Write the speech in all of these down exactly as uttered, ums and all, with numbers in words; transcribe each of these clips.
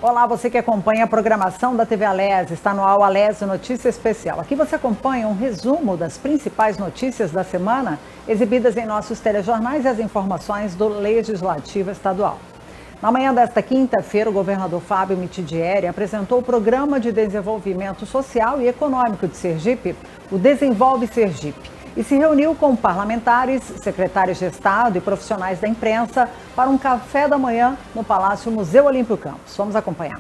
Olá, você que acompanha a programação da T V Alese, está no ar o Alese Notícia Especial. Aqui você acompanha um resumo das principais notícias da semana, exibidas em nossos telejornais e as informações do Legislativo Estadual. Na manhã desta quinta-feira, o governador Fábio Mitidieri apresentou o Programa de Desenvolvimento Social e Econômico de Sergipe, o Desenvolve Sergipe, e se reuniu com parlamentares, secretários de Estado e profissionais da imprensa para um café da manhã no Palácio Museu Olímpio Campos. Vamos acompanhar.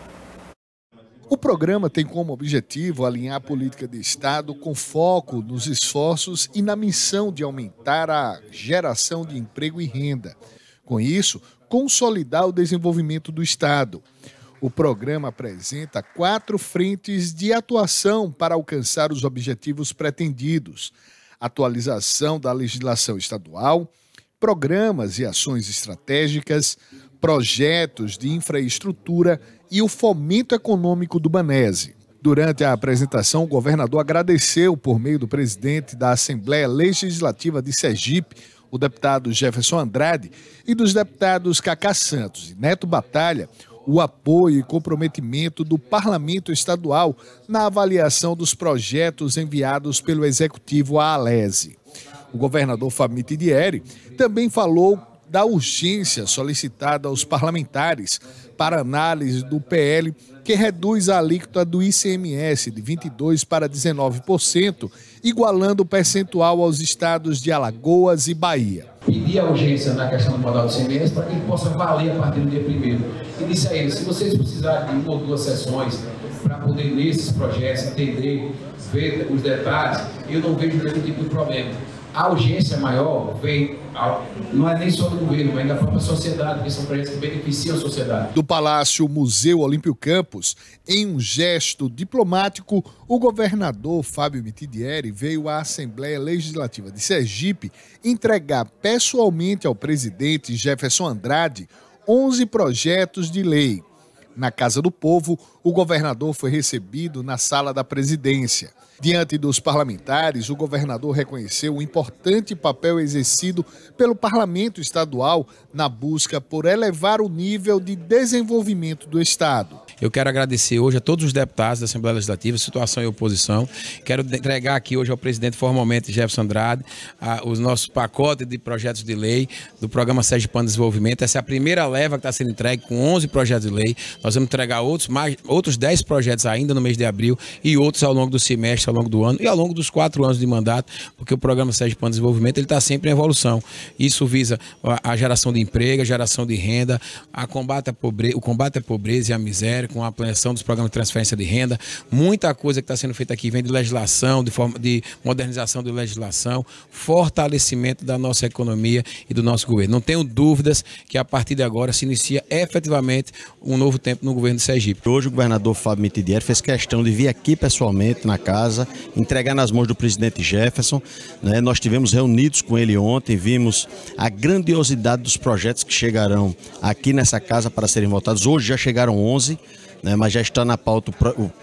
O programa tem como objetivo alinhar a política de Estado com foco nos esforços e na missão de aumentar a geração de emprego e renda. Com isso, consolidar o desenvolvimento do Estado. O programa apresenta quatro frentes de atuação para alcançar os objetivos pretendidos: atualização da legislação estadual, programas e ações estratégicas, projetos de infraestrutura e o fomento econômico do Banese. Durante a apresentação, o governador agradeceu, por meio do presidente da Assembleia Legislativa de Sergipe, o deputado Jefferson Andrade, e dos deputados Cacá Santos e Neto Batalha, o apoio e comprometimento do Parlamento Estadual na avaliação dos projetos enviados pelo Executivo à Alese. O governador Fábio Mitidieri também falou da urgência solicitada aos parlamentares para análise do P L que reduz a alíquota do I C M S de vinte e dois por cento para dezenove por cento, igualando o percentual aos estados de Alagoas e Bahia. Pedir a urgência na questão do modal do I C M S para que ele possa valer a partir do dia primeiro. E disse a eles, se vocês precisarem de uma ou duas sessões para poder ler esses projetos, entender, ver os detalhes, eu não vejo nenhum tipo de problema. A urgência maior vem, não é nem só do governo, mas da própria sociedade, porque são projetos que beneficiam a sociedade. Do Palácio Museu Olímpio Campos, em um gesto diplomático, o governador Fábio Mitidieri veio à Assembleia Legislativa de Sergipe entregar pessoalmente ao presidente Jefferson Andrade onze projetos de lei. Na Casa do Povo, o governador foi recebido na sala da presidência. Diante dos parlamentares, o governador reconheceu o importante papel exercido pelo Parlamento Estadual na busca por elevar o nível de desenvolvimento do Estado. Eu quero agradecer hoje a todos os deputados da Assembleia Legislativa, situação e oposição. Quero entregar aqui hoje ao presidente formalmente Jefferson Andrade a, os nossos pacotes de projetos de lei do Programa Sergipano de Desenvolvimento. Essa é a primeira leva que está sendo entregue com onze projetos de lei. Nós vamos entregar outros, mais, outros dez projetos ainda no mês de abril e outros ao longo do semestre, ao longo do ano e ao longo dos quatro anos de mandato, porque o Programa Sergipano de Desenvolvimento ele está sempre em evolução. Isso visa a, a geração de emprego, a geração de renda, a combate à pobreza, o combate à pobreza e à miséria, com a ampliação dos programas de transferência de renda. Muita coisa que está sendo feita aqui vem de legislação, de, forma, de modernização de legislação, fortalecimento da nossa economia e do nosso governo. Não tenho dúvidas que a partir de agora se inicia efetivamente um novo tempo no governo de Sergipe. Hoje o governador Fábio Mitidieri fez questão de vir aqui pessoalmente na casa, entregar nas mãos do presidente Jefferson, né? Nós tivemos reunidos com ele ontem, vimos a grandiosidade dos projetos que chegarão aqui nessa casa para serem votados. Hoje já chegaram onze, né, mas já está na pauta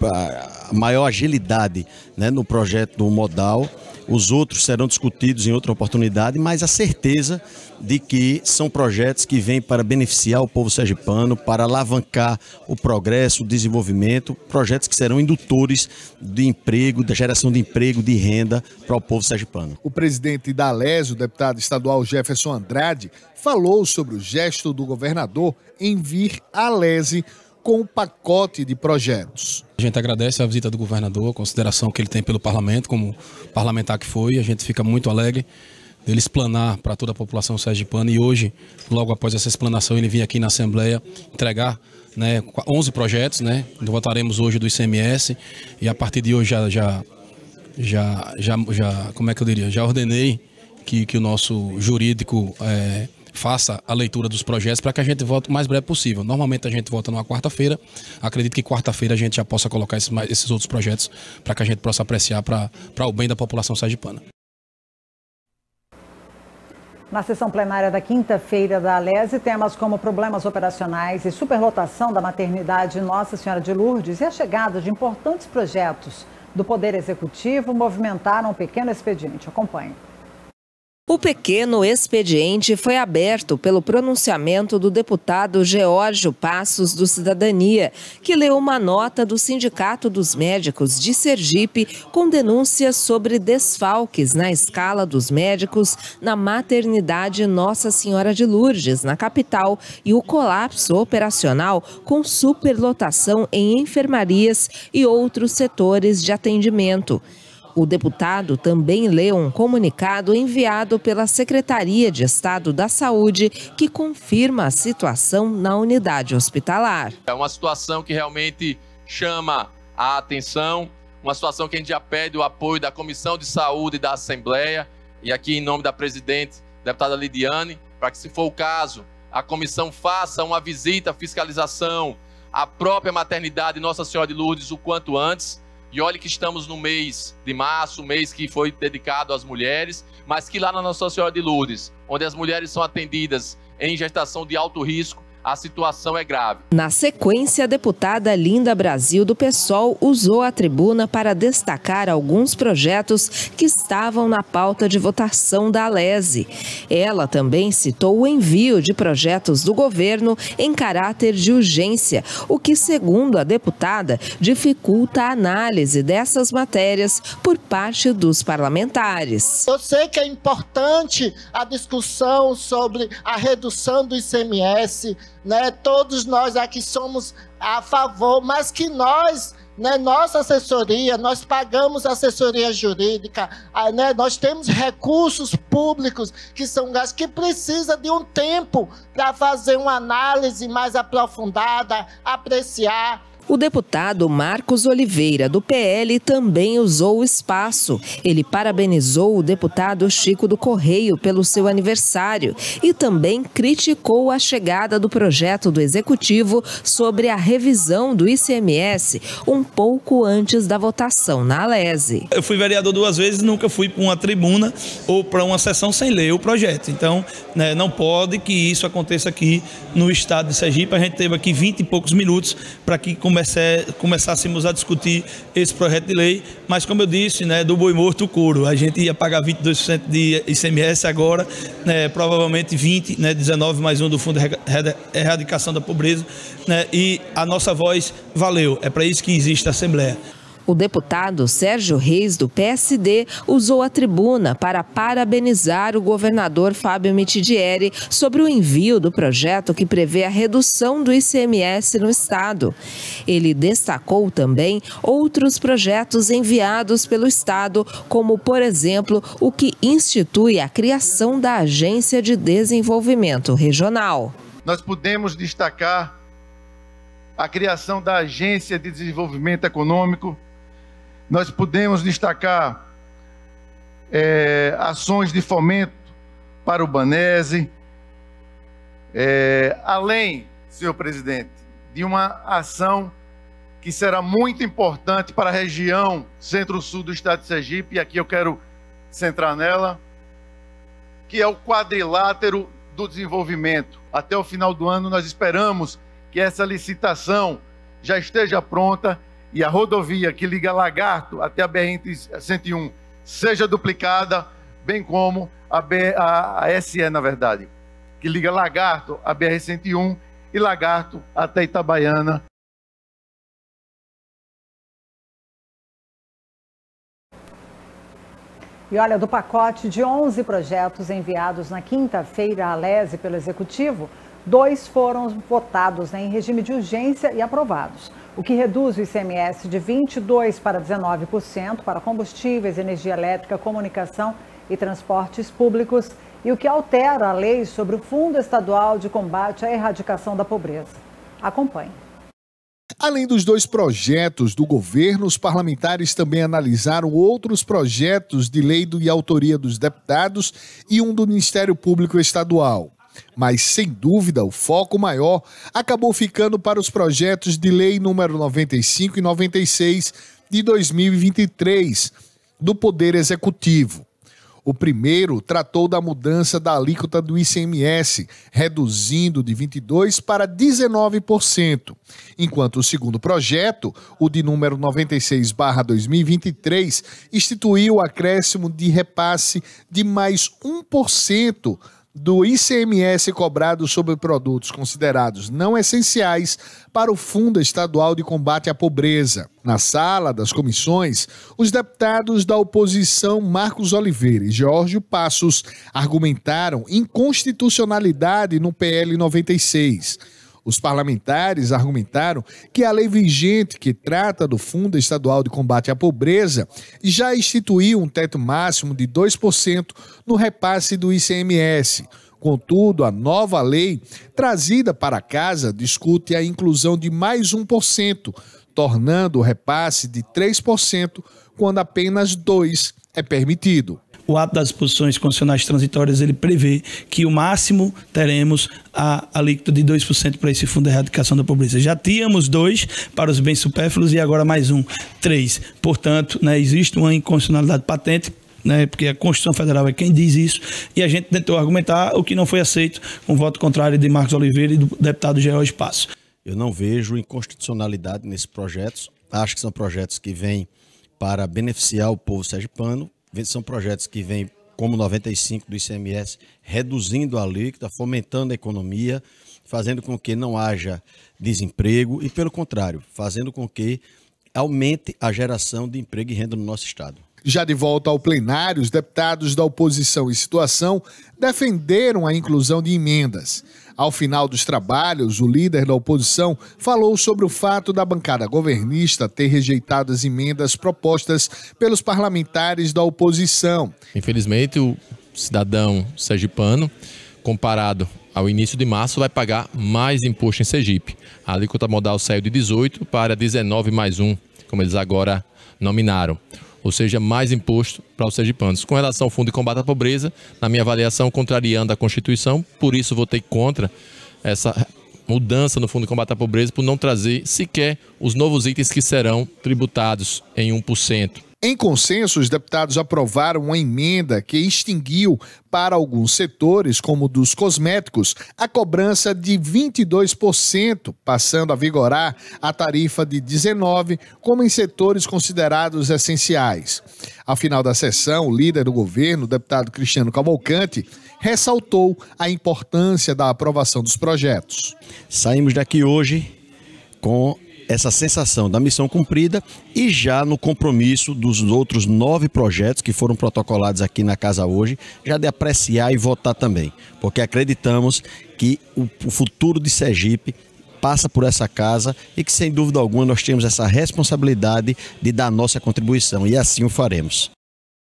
a maior agilidade, né, no projeto do modal. Os outros serão discutidos em outra oportunidade, mas a certeza de que são projetos que vêm para beneficiar o povo sergipano, para alavancar o progresso, o desenvolvimento, projetos que serão indutores de emprego, da geração de emprego, de renda para o povo sergipano. O presidente da Alese, o deputado estadual Jefferson Andrade, falou sobre o gesto do governador em vir à Alese com um pacote de projetos. A gente agradece a visita do governador, a consideração que ele tem pelo parlamento, como parlamentar que foi. A gente fica muito alegre dele explanar para toda a população sergipana e hoje, logo após essa explanação, ele vir aqui na Assembleia entregar, né, onze projetos, né? Votaremos hoje do I C M S e a partir de hoje já, já, já, já, já como é que eu diria, já ordenei que, que o nosso jurídico é, faça a leitura dos projetos para que a gente vote o mais breve possível. Normalmente a gente vota numa quarta-feira. Acredito que quarta-feira a gente já possa colocar esses, esses outros projetos para que a gente possa apreciar para o bem da população sergipana. Na sessão plenária da quinta-feira da Alese, temas como problemas operacionais e superlotação da maternidade Nossa Senhora de Lourdes e a chegada de importantes projetos do Poder Executivo movimentaram um pequeno expediente. Acompanhe. O pequeno expediente foi aberto pelo pronunciamento do deputado Geórgio Passos do Cidadania, que leu uma nota do Sindicato dos Médicos de Sergipe com denúncias sobre desfalques na escala dos médicos na maternidade Nossa Senhora de Lourdes, na capital, e o colapso operacional com superlotação em enfermarias e outros setores de atendimento. O deputado também leu um comunicado enviado pela Secretaria de Estado da Saúde que confirma a situação na unidade hospitalar. É uma situação que realmente chama a atenção, uma situação que a gente já pede o apoio da Comissão de Saúde da Assembleia e aqui em nome da presidente, deputada Lidiane, para que, se for o caso, a comissão faça uma visita, fiscalização à própria maternidade Nossa Senhora de Lourdes o quanto antes. E olhe que estamos no mês de março, mês que foi dedicado às mulheres, mas que lá na Nossa Senhora de Lourdes, onde as mulheres são atendidas em gestação de alto risco, a situação é grave. Na sequência, a deputada Linda Brasil, do PSOL, usou a tribuna para destacar alguns projetos que estavam na pauta de votação da Alese. Ela também citou o envio de projetos do governo em caráter de urgência, o que, segundo a deputada, dificulta a análise dessas matérias por parte dos parlamentares. Eu sei que é importante a discussão sobre a redução do I C M S, né? Todos nós aqui somos a favor, mas que nós, né, nossa assessoria, nós pagamos assessoria jurídica, né, nós temos recursos públicos que são gastos, que precisa de um tempo para fazer uma análise mais aprofundada, apreciar. O deputado Marcos Oliveira, do P L, também usou o espaço. Ele parabenizou o deputado Chico do Correio pelo seu aniversário e também criticou a chegada do projeto do Executivo sobre a revisão do I C M S um pouco antes da votação na Alese. Eu fui vereador duas vezes, nunca fui para uma tribuna ou para uma sessão sem ler o projeto. Então, né, não pode que isso aconteça aqui no estado de Sergipe. A gente teve aqui vinte e poucos minutos para que comece, começássemos a discutir esse projeto de lei, mas como eu disse, né, do boi morto o couro. A gente ia pagar vinte e dois por cento de I C M S agora, né, provavelmente vinte, né, dezenove mais um do Fundo de Erradicação da Pobreza, né, e a nossa voz valeu. É para isso que existe a Assembleia. O deputado Sérgio Reis, do P S D, usou a tribuna para parabenizar o governador Fábio Mitidieri sobre o envio do projeto que prevê a redução do I C M S no estado. Ele destacou também outros projetos enviados pelo estado, como, por exemplo, o que institui a criação da Agência de Desenvolvimento Regional. Nós podemos destacar a criação da Agência de Desenvolvimento Econômico. Nós podemos destacar é, ações de fomento para o Banese, é, além, senhor presidente, de uma ação que será muito importante para a região centro-sul do estado de Sergipe, e aqui eu quero centrar nela, que é o quadrilátero do desenvolvimento. Até o final do ano nós esperamos que essa licitação já esteja pronta e a rodovia que liga Lagarto até a B R cento e um seja duplicada, bem como a, B, a, a S E, na verdade, que liga Lagarto a B R cento e um e Lagarto até Itabaiana. E olha, do pacote de onze projetos enviados na quinta-feira à Alese pelo Executivo, dois foram votados, né, em regime de urgência e aprovados, o que reduz o I C M S de vinte e dois por cento para dezenove por cento para combustíveis, energia elétrica, comunicação e transportes públicos, e o que altera a lei sobre o Fundo Estadual de Combate à Erradicação da Pobreza. Acompanhe. Além dos dois projetos do governo, os parlamentares também analisaram outros projetos de lei de autoria dos deputados e um do Ministério Público Estadual. Mas, sem dúvida, o foco maior acabou ficando para os projetos de lei número noventa e cinco e noventa e seis de dois mil e vinte e três, do Poder Executivo. O O primeiro tratou da mudança da alíquota do I C M S, reduzindo de vinte e dois por cento para dezenove por cento, enquanto o segundo projeto, o de número noventa e seis barra dois mil e vinte e três, instituiu o acréscimo de repasse de mais um por cento do I C M S cobrado sobre produtos considerados não essenciais para o Fundo Estadual de Combate à Pobreza. Na sala das comissões, os deputados da oposição Marcos Oliveira e Geórgio Passos argumentaram inconstitucionalidade no P L noventa e seis. Os parlamentares argumentaram que a lei vigente que trata do Fundo Estadual de Combate à Pobreza já instituiu um teto máximo de dois por cento no repasse do I C M S. Contudo, a nova lei trazida para a casa discute a inclusão de mais um por cento, tornando o repasse de três por cento quando apenas dois por cento é permitido. O ato das disposições constitucionais transitórias, ele prevê que o máximo teremos a alíquota de dois por cento para esse Fundo de Erradicação da Pobreza. Já tínhamos dois para os bens supérfluos e agora mais um, três. Portanto, né, existe uma inconstitucionalidade patente, né, porque a Constituição Federal é quem diz isso, e a gente tentou argumentar, o que não foi aceito, com o voto contrário de Marcos Oliveira e do deputado Geórgio Passos. Eu não vejo inconstitucionalidade nesses projetos. Acho que são projetos que vêm para beneficiar o povo sergipano. São projetos que vêm, como noventa e cinco do I C M S, reduzindo a alíquota, fomentando a economia, fazendo com que não haja desemprego e, pelo contrário, fazendo com que aumente a geração de emprego e renda no nosso estado. Já de volta ao plenário, os deputados da oposição em situação defenderam a inclusão de emendas. Ao final dos trabalhos, o líder da oposição falou sobre o fato da bancada governista ter rejeitado as emendas propostas pelos parlamentares da oposição. Infelizmente, o cidadão sergipano, comparado ao início de março, vai pagar mais imposto em Sergipe. A alíquota modal saiu de dezoito para dezenove mais um, como eles agora nominaram. Ou seja, mais imposto para os sergipanos. Com relação ao Fundo de Combate à Pobreza, na minha avaliação, contrariando a Constituição, por isso votei contra essa mudança no Fundo de Combate à Pobreza, por não trazer sequer os novos itens que serão tributados em um por cento. Em consenso, os deputados aprovaram uma emenda que extinguiu para alguns setores, como o dos cosméticos, a cobrança de vinte e dois por cento, passando a vigorar a tarifa de dezenove por cento, como em setores considerados essenciais. Ao final da sessão, o líder do governo, o deputado Cristiano Cavalcante, ressaltou a importância da aprovação dos projetos. Saímos daqui hoje com essa sensação da missão cumprida e já no compromisso dos outros nove projetos que foram protocolados aqui na casa hoje, já de apreciar e votar também, porque acreditamos que o, o futuro de Sergipe passa por essa casa e que, sem dúvida alguma, nós temos essa responsabilidade de dar nossa contribuição, e assim o faremos.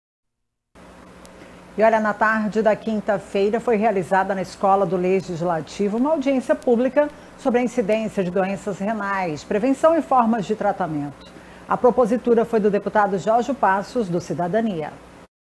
E olha, na tarde da quinta-feira foi realizada na Escola do Legislativo uma audiência pública sobre a incidência de doenças renais, prevenção e formas de tratamento. A propositura foi do deputado Geórgio Passos, do Cidadania.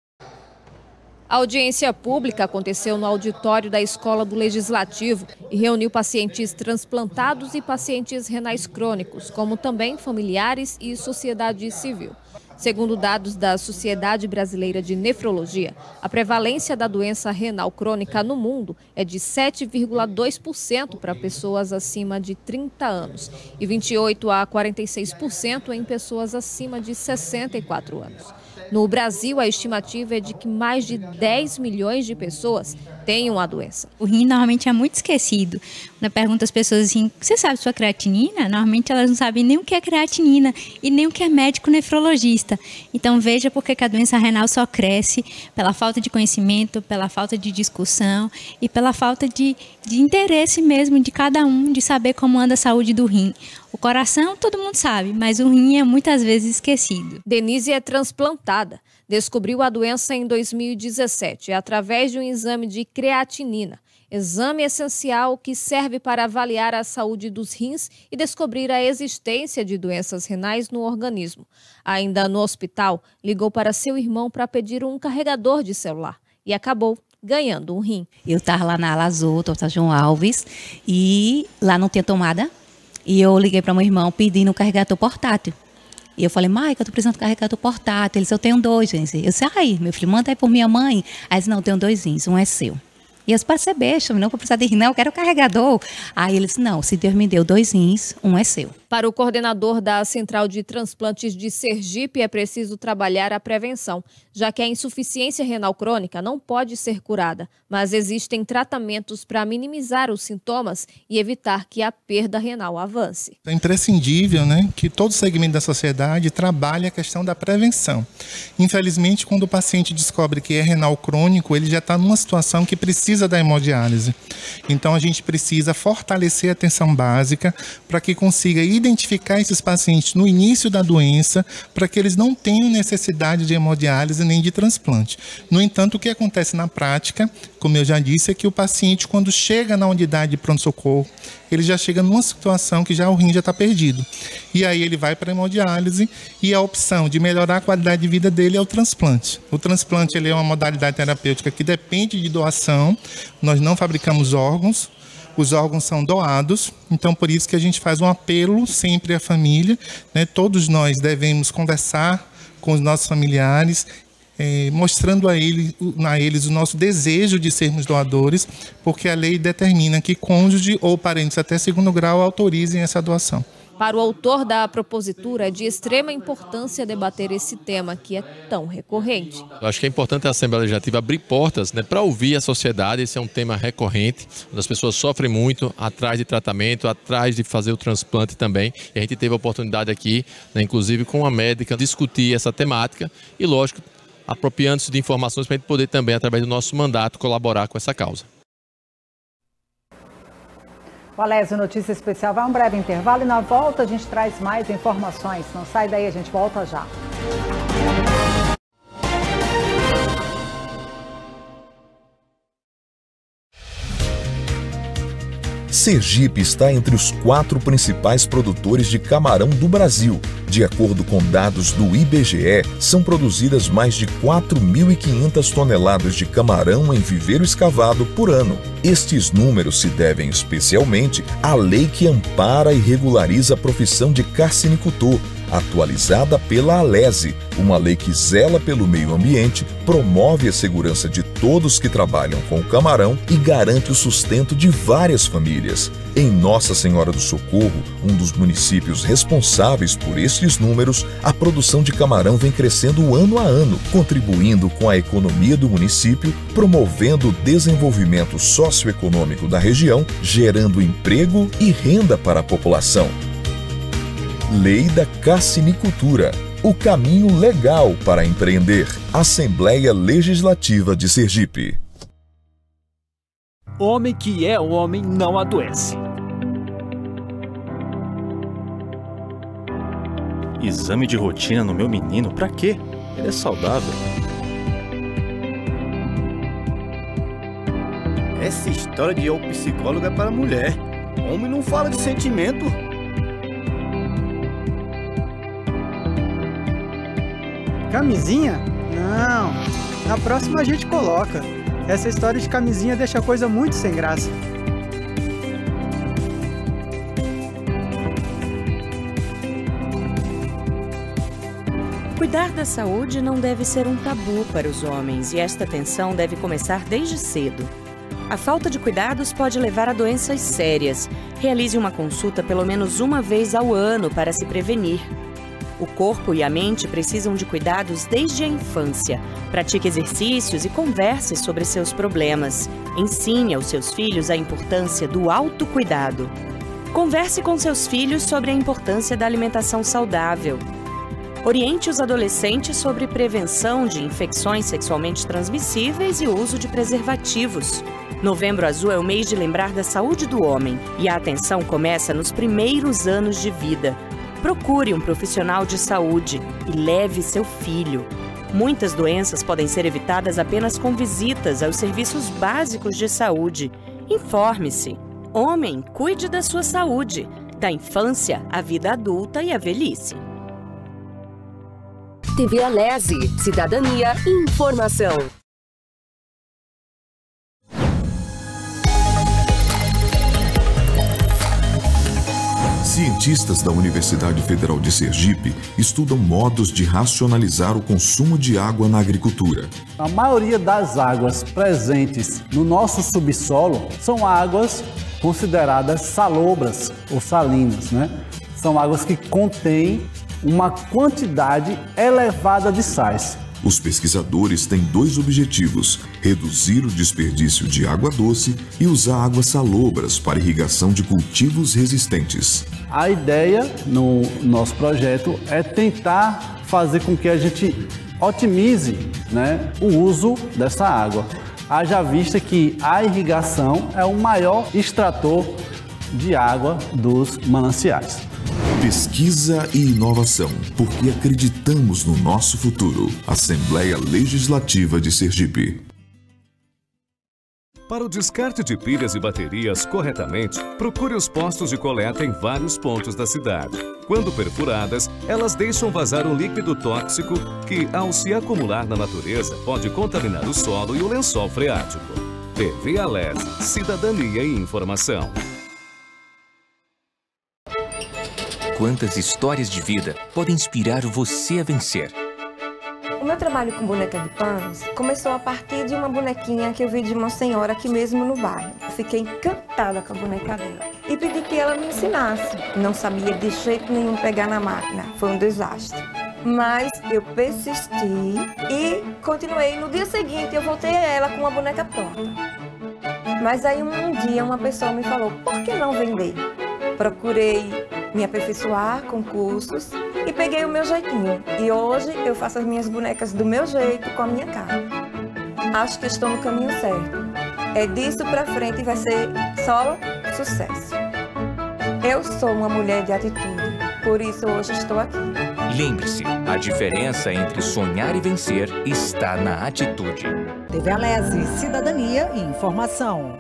A audiência pública aconteceu no auditório da Escola do Legislativo e reuniu pacientes transplantados e pacientes renais crônicos, como também familiares e sociedade civil. Segundo dados da Sociedade Brasileira de Nefrologia, a prevalência da doença renal crônica no mundo é de sete vírgula dois por cento para pessoas acima de trinta anos e vinte e oito a quarenta e seis por cento em pessoas acima de sessenta e quatro anos. No Brasil, a estimativa é de que mais de dez milhões de pessoas tenham a doença. O rim normalmente é muito esquecido. Quando pergunta às pessoas assim, você sabe sua creatinina? Normalmente elas não sabem nem o que é creatinina e nem o que é médico nefrologista. Então veja por que a doença renal só cresce pela falta de conhecimento, pela falta de discussão e pela falta de, de interesse mesmo de cada um de saber como anda a saúde do rim. O coração todo mundo sabe, mas o rim é muitas vezes esquecido. Denise é transplantada. Descobriu a doença em dois mil e dezessete através de um exame de creatinina. Exame essencial que serve para avaliar a saúde dos rins e descobrir a existência de doenças renais no organismo. Ainda no hospital, ligou para seu irmão para pedir um carregador de celular e acabou ganhando um rim. Eu estava lá na ala azul, doutor João Alves, e lá não tinha tomada. E eu liguei para meu irmão pedindo um carregador portátil. E eu falei, Maica, eu tô precisando carregar do portátil. Eles, eu tenho dois, gente. Eu disse, ai, meu filho, manda aí por minha mãe. Aí eles, não, eu tenho dois rins, um é seu. E eu disse, para ser besta, não vou precisar de rim, não, eu quero o carregador. Aí eles, não, se Deus me deu dois rins, um é seu. Para o coordenador da Central de Transplantes de Sergipe, é preciso trabalhar a prevenção, já que a insuficiência renal crônica não pode ser curada, mas existem tratamentos para minimizar os sintomas e evitar que a perda renal avance. É imprescindível, né, que todo segmento da sociedade trabalhe a questão da prevenção. Infelizmente, quando o paciente descobre que é renal crônico, ele já está numa situação que precisa da hemodiálise. Então, a gente precisa fortalecer a atenção básica para que consiga identificar esses pacientes no início da doença, para que eles não tenham necessidade de hemodiálise nem de transplante. No entanto, o que acontece na prática, como eu já disse, é que o paciente, quando chega na unidade de pronto-socorro, ele já chega numa situação que já o rim já está perdido. E aí ele vai para a hemodiálise e a opção de melhorar a qualidade de vida dele é o transplante. O transplante ele é uma modalidade terapêutica que depende de doação. Nós não fabricamos órgãos. Os órgãos são doados, então por isso que a gente faz um apelo sempre à família, né? Todos nós devemos conversar com os nossos familiares, eh, mostrando a, ele, a eles o nosso desejo de sermos doadores, porque a lei determina que cônjuge ou parentes até segundo grau autorizem essa doação. Para o autor da propositura, é de extrema importância debater esse tema que é tão recorrente. Eu acho que é importante a Assembleia Legislativa abrir portas, né, para ouvir a sociedade. Esse é um tema recorrente, onde as pessoas sofrem muito atrás de tratamento, atrás de fazer o transplante também. E a gente teve a oportunidade aqui, né, inclusive com a médica, discutir essa temática e, lógico, apropriando-se de informações para a gente poder também, através do nosso mandato, colaborar com essa causa. O Alésio Notícia Especial vai a um breve intervalo e na volta a gente traz mais informações. Não sai daí, a gente volta já. Sergipe está entre os quatro principais produtores de camarão do Brasil. De acordo com dados do I B G E, são produzidas mais de quatro mil e quinhentas toneladas de camarão em viveiro escavado por ano. Estes números se devem especialmente à lei que ampara e regulariza a profissão de carcinicultor, atualizada pela Alese, uma lei que zela pelo meio ambiente, promove a segurança de todos que trabalham com o camarão e garante o sustento de várias famílias. Em Nossa Senhora do Socorro, um dos municípios responsáveis por estes números, a produção de camarão vem crescendo ano a ano, contribuindo com a economia do município, promovendo o desenvolvimento socioeconômico da região, gerando emprego e renda para a população. Lei da Carcinicultura. O caminho legal para empreender. Assembleia Legislativa de Sergipe. Homem que é homem não adoece. Exame de rotina no meu menino, pra quê? Ele é saudável. Essa história de ir ao psicólogo é para mulher. Homem não fala de sentimento. Camisinha? Não. Na próxima a gente coloca. Essa história de camisinha deixa a coisa muito sem graça. Cuidar da saúde não deve ser um tabu para os homens e esta atenção deve começar desde cedo. A falta de cuidados pode levar a doenças sérias. Realize uma consulta pelo menos uma vez ao ano para se prevenir. O corpo e a mente precisam de cuidados desde a infância. Pratique exercícios e converse sobre seus problemas. Ensine aos seus filhos a importância do autocuidado. Converse com seus filhos sobre a importância da alimentação saudável. Oriente os adolescentes sobre prevenção de infecções sexualmente transmissíveis e uso de preservativos. Novembro Azul é o mês de lembrar da saúde do homem e a atenção começa nos primeiros anos de vida. Procure um profissional de saúde e leve seu filho. Muitas doenças podem ser evitadas apenas com visitas aos serviços básicos de saúde. Informe-se. Homem, cuide da sua saúde, da infância à vida adulta e à velhice. T V Alese, cidadania e informação. Cientistas da Universidade Federal de Sergipe estudam modos de racionalizar o consumo de água na agricultura. A maioria das águas presentes no nosso subsolo são águas consideradas salobras ou salinas, né? São águas que contêm uma quantidade elevada de sais. Os pesquisadores têm dois objetivos: reduzir o desperdício de água doce e usar águas salobras para irrigação de cultivos resistentes. A ideia no nosso projeto é tentar fazer com que a gente otimize, né, o uso dessa água. Haja vista que a irrigação é o maior extrator de água dos mananciais. Pesquisa e inovação, porque acreditamos no nosso futuro. Assembleia Legislativa de Sergipe. Para o descarte de pilhas e baterias corretamente, procure os postos de coleta em vários pontos da cidade. Quando perfuradas, elas deixam vazar um líquido tóxico que, ao se acumular na natureza, pode contaminar o solo e o lençol freático. T V Alese, Cidadania e Informação. Quantas histórias de vida podem inspirar você a vencer? O meu trabalho com boneca de panos começou a partir de uma bonequinha que eu vi de uma senhora aqui mesmo no bairro. Eu fiquei encantada com a boneca dela e pedi que ela me ensinasse. Não sabia de jeito nenhum pegar na máquina, foi um desastre. Mas eu persisti e continuei. No dia seguinte eu voltei a ela com uma boneca pronta. Mas aí um dia uma pessoa me falou, por que não vender? Procurei me aperfeiçoar com cursos e peguei o meu jeitinho. E hoje eu faço as minhas bonecas do meu jeito, com a minha cara. Acho que estou no caminho certo. É disso pra frente e vai ser só sucesso. Eu sou uma mulher de atitude, por isso hoje estou aqui. Lembre-se, a diferença entre sonhar e vencer está na atitude. T V Alese, Cidadania e Informação.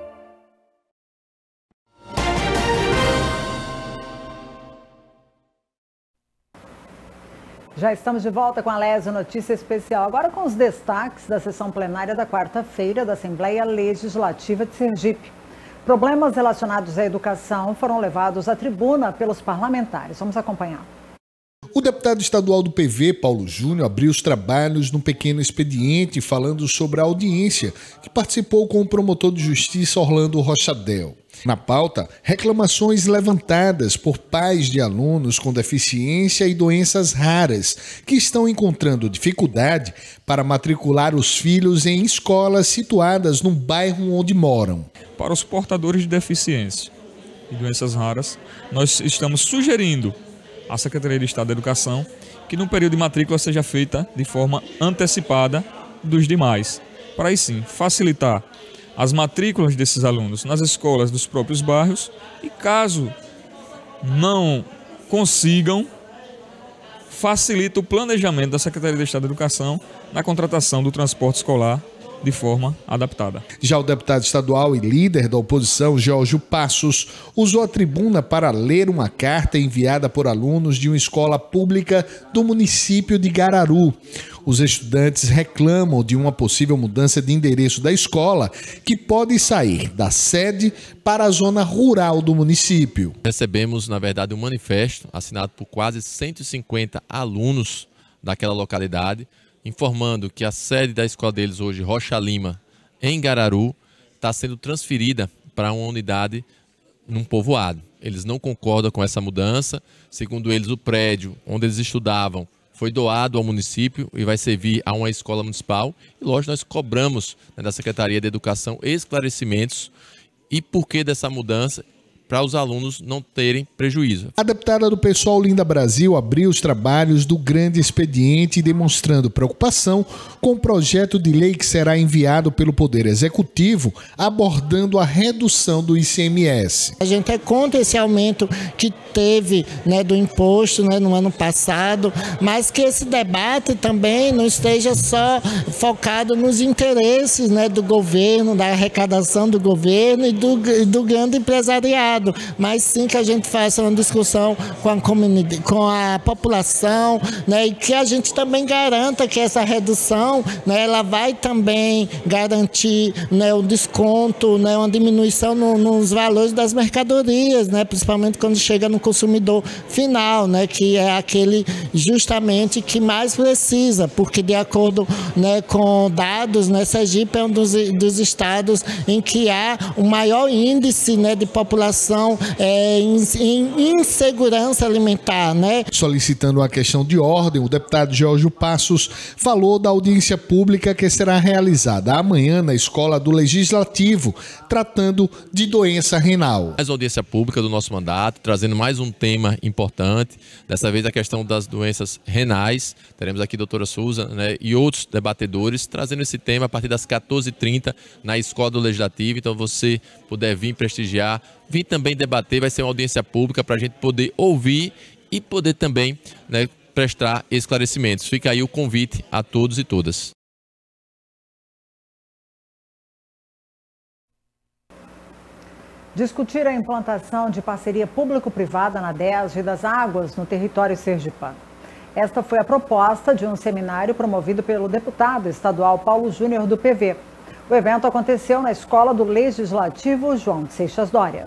Já estamos de volta com a Alese Notícia Especial, agora com os destaques da sessão plenária da quarta-feira da Assembleia Legislativa de Sergipe. Problemas relacionados à educação foram levados à tribuna pelos parlamentares. Vamos acompanhar. O deputado estadual do P V, Paulo Júnior, abriu os trabalhos num pequeno expediente falando sobre a audiência que participou com o promotor de justiça Orlando Rochadel. Na pauta, reclamações levantadas por pais de alunos com deficiência e doenças raras que estão encontrando dificuldade para matricular os filhos em escolas situadas no bairro onde moram. Para os portadores de deficiência e doenças raras, nós estamos sugerindo à Secretaria de Estado da Educação que no período de matrícula seja feita de forma antecipada dos demais, para aí sim facilitar as matrículas desses alunos nas escolas dos próprios bairros e, caso não consigam, facilita o planejamento da Secretaria de Estado da Educação na contratação do transporte escolar de forma adaptada. Já o deputado estadual e líder da oposição, Geórgio Passos, usou a tribuna para ler uma carta enviada por alunos de uma escola pública do município de Gararu. Os estudantes reclamam de uma possível mudança de endereço da escola, que pode sair da sede para a zona rural do município. Recebemos, na verdade, um manifesto assinado por quase cento e cinquenta alunos daquela localidade, informando que a sede da escola deles hoje, Rocha Lima, em Gararu, está sendo transferida para uma unidade num povoado. Eles não concordam com essa mudança. Segundo eles, o prédio onde eles estudavam foi doado ao município e vai servir a uma escola municipal. E, lógico, nós cobramos, né, da Secretaria de Educação esclarecimentos e por que dessa mudança, para os alunos não terem prejuízo. A deputada do PSOL, Linda Brasil, abriu os trabalhos do grande expediente, demonstrando preocupação com o projeto de lei que será enviado pelo Poder Executivo, abordando a redução do I C M S. A gente é contra esse aumento que teve, né, do imposto, né, no ano passado, mas que esse debate também não esteja só focado nos interesses, né, do governo, da arrecadação do governo e do, do grande empresariado. Estado, mas sim que a gente faça uma discussão com a comunidade, com a população, né, e que a gente também garanta que essa redução, né, ela vai também garantir, né, o desconto, né, uma diminuição no, nos valores das mercadorias, né, principalmente quando chega no consumidor final, né, que é aquele justamente que mais precisa, porque de acordo, né, com dados, né, Sergipe é um dos, dos estados em que há o maior índice, né, de população é, em, em insegurança alimentar, né? Solicitando a questão de ordem, o deputado Geórgio Passos falou da audiência pública que será realizada amanhã na Escola do Legislativo, tratando de doença renal. Mais audiência pública do nosso mandato, trazendo mais um tema importante, dessa vez a questão das doenças renais. Teremos aqui a doutora Souza, né, e outros debatedores trazendo esse tema a partir das quatorze e trinta na Escola do Legislativo. Então, você puder vir prestigiar, vir também debater, vai ser uma audiência pública para a gente poder ouvir e poder também, né, prestar esclarecimentos. Fica aí o convite a todos e todas. Discutir a implantação de parceria público-privada na DESG das águas no território sergipano. Esta foi a proposta de um seminário promovido pelo deputado estadual Paulo Júnior do P V. O evento aconteceu na Escola do Legislativo João de Seixas Dória.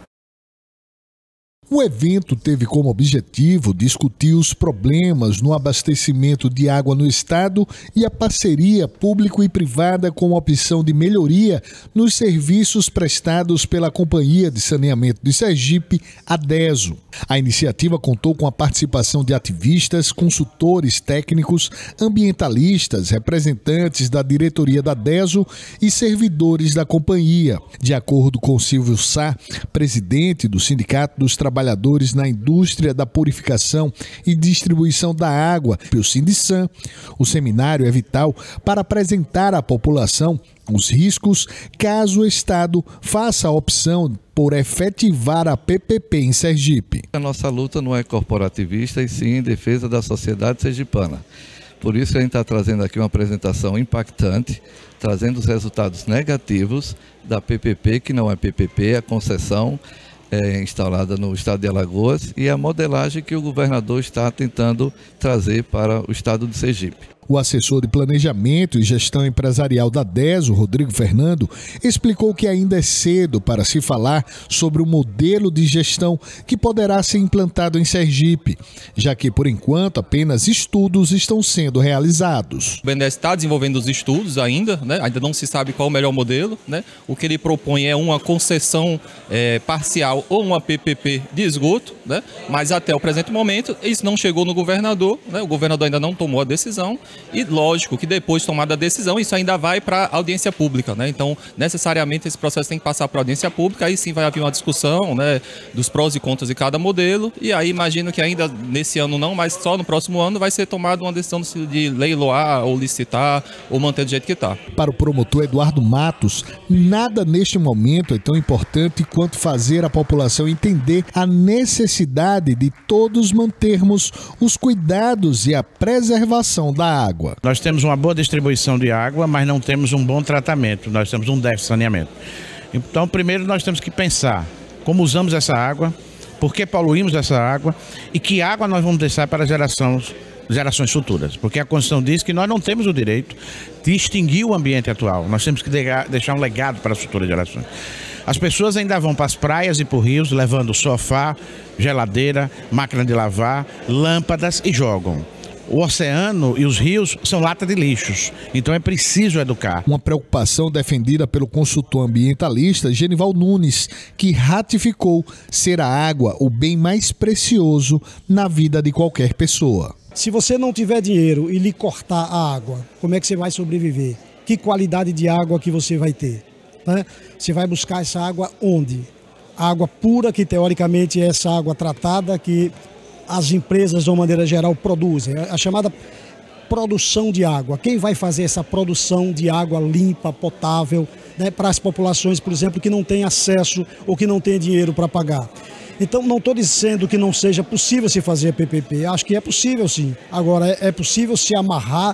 O evento teve como objetivo discutir os problemas no abastecimento de água no estado e a parceria público e privada com opção de melhoria nos serviços prestados pela Companhia de Saneamento de Sergipe, a DESO. A iniciativa contou com a participação de ativistas, consultores técnicos, ambientalistas, representantes da diretoria da DESO e servidores da companhia. De acordo com Silvio Sá, presidente do Sindicato dos Trabalhadores Trabalhadores na indústria da purificação e distribuição da água, pelo Sindicam, o seminário é vital para apresentar à população os riscos caso o Estado faça a opção por efetivar a P P P em Sergipe. A nossa luta não é corporativista e sim em defesa da sociedade sergipana. Por isso a gente está trazendo aqui uma apresentação impactante, trazendo os resultados negativos da P P P, que não é P P P, é a concessão É, instalada no estado de Alagoas, e a modelagem que o governador está tentando trazer para o estado de Sergipe. O assessor de Planejamento e Gestão Empresarial da DESO, Rodrigo Fernando, explicou que ainda é cedo para se falar sobre o modelo de gestão que poderá ser implantado em Sergipe, já que, por enquanto, apenas estudos estão sendo realizados. O B N D E S está desenvolvendo os estudos ainda, né? Ainda não se sabe qual é o melhor modelo, né? O que ele propõe é uma concessão é, parcial ou uma P P P de esgoto, né? Mas até o presente momento isso não chegou no governador, né? O governador ainda não tomou a decisão. E lógico que depois de tomada a decisão, isso ainda vai para a audiência pública, né? Então, necessariamente, esse processo tem que passar para a audiência pública, aí sim vai haver uma discussão, né, dos prós e contras de cada modelo, e aí imagino que ainda nesse ano não, mas só no próximo ano vai ser tomada uma decisão de leiloar ou licitar ou manter do jeito que está. Para o promotor Eduardo Matos, nada neste momento é tão importante quanto fazer a população entender a necessidade de todos mantermos os cuidados e a preservação da água. Água. Nós temos uma boa distribuição de água, mas não temos um bom tratamento, nós temos um déficit de saneamento. Então, primeiro nós temos que pensar como usamos essa água, por que poluímos essa água e que água nós vamos deixar para gerações, gerações futuras. Porque a Constituição diz que nós não temos o direito de extinguir o ambiente atual, nós temos que deixar um legado para as futuras gerações. As pessoas ainda vão para as praias e para os rios levando sofá, geladeira, máquina de lavar, lâmpadas e jogam. O oceano e os rios são lata de lixos, então é preciso educar. Uma preocupação defendida pelo consultor ambientalista Genival Nunes, que ratificou ser a água o bem mais precioso na vida de qualquer pessoa. Se você não tiver dinheiro e lhe cortar a água, como é que você vai sobreviver? Que qualidade de água que você vai ter? Né? Você vai buscar essa água onde? A água pura, que teoricamente é essa água tratada, que as empresas, de uma maneira geral, produzem. A chamada produção de água. Quem vai fazer essa produção de água limpa, potável, né, para as populações, por exemplo, que não têm acesso ou que não têm dinheiro para pagar? Então, não estou dizendo que não seja possível se fazer P P P. Acho que é possível, sim. Agora, é possível se amarrar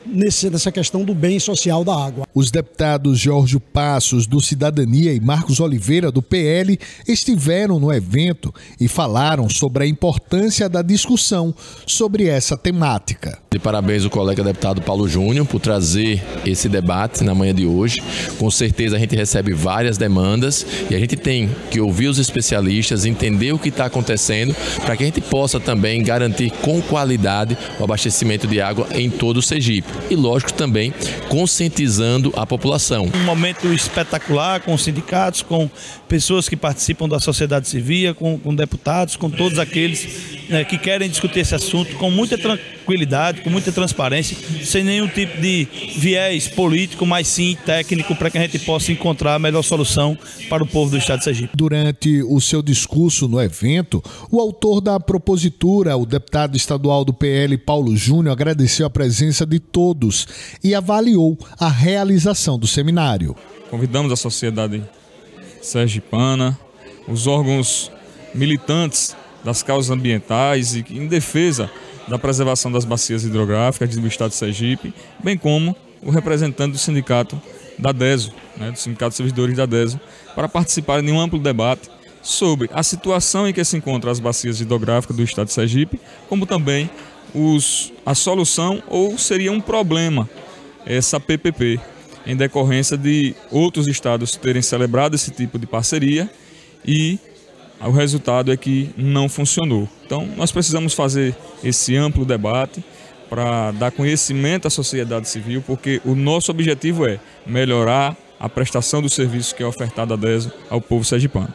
nesse, nessa questão do bem social da água. Os deputados Jorge Passos, do Cidadania, e Marcos Oliveira, do P L, estiveram no evento e falaram sobre a importância da discussão sobre essa temática. De parabéns ao colega deputado Paulo Júnior por trazer esse debate na manhã de hoje. Com certeza a gente recebe várias demandas e a gente tem que ouvir os especialistas, entender o que está acontecendo, para que a gente possa também garantir com qualidade o abastecimento de água em todo o Sergipe. E, lógico, também conscientizando a população. Um momento espetacular com sindicatos, com pessoas que participam da sociedade civil, com, com deputados, com todos aqueles né, que querem discutir esse assunto com muita tranquilidade, com muita transparência, sem nenhum tipo de viés político, mas sim técnico, para que a gente possa encontrar a melhor solução para o povo do estado de Sergipe. Durante o seu discurso no evento, o autor da propositura, o deputado estadual do P L, Paulo Júnior, agradeceu a presença de todos e avaliou a realização do seminário. Convidamos a sociedade sergipana, os órgãos militantes das causas ambientais e em defesa da preservação das bacias hidrográficas do estado de Sergipe, bem como o representante do sindicato da DESO, né, do Sindicato de Servidores da DESO, para participar de um amplo debate sobre a situação em que se encontram as bacias hidrográficas do estado de Sergipe, como também os, a solução ou seria um problema essa P P P, em decorrência de outros estados terem celebrado esse tipo de parceria e o resultado é que não funcionou. Então, nós precisamos fazer esse amplo debate para dar conhecimento à sociedade civil, porque o nosso objetivo é melhorar a prestação do serviço que é ofertado à DESO ao povo sergipano.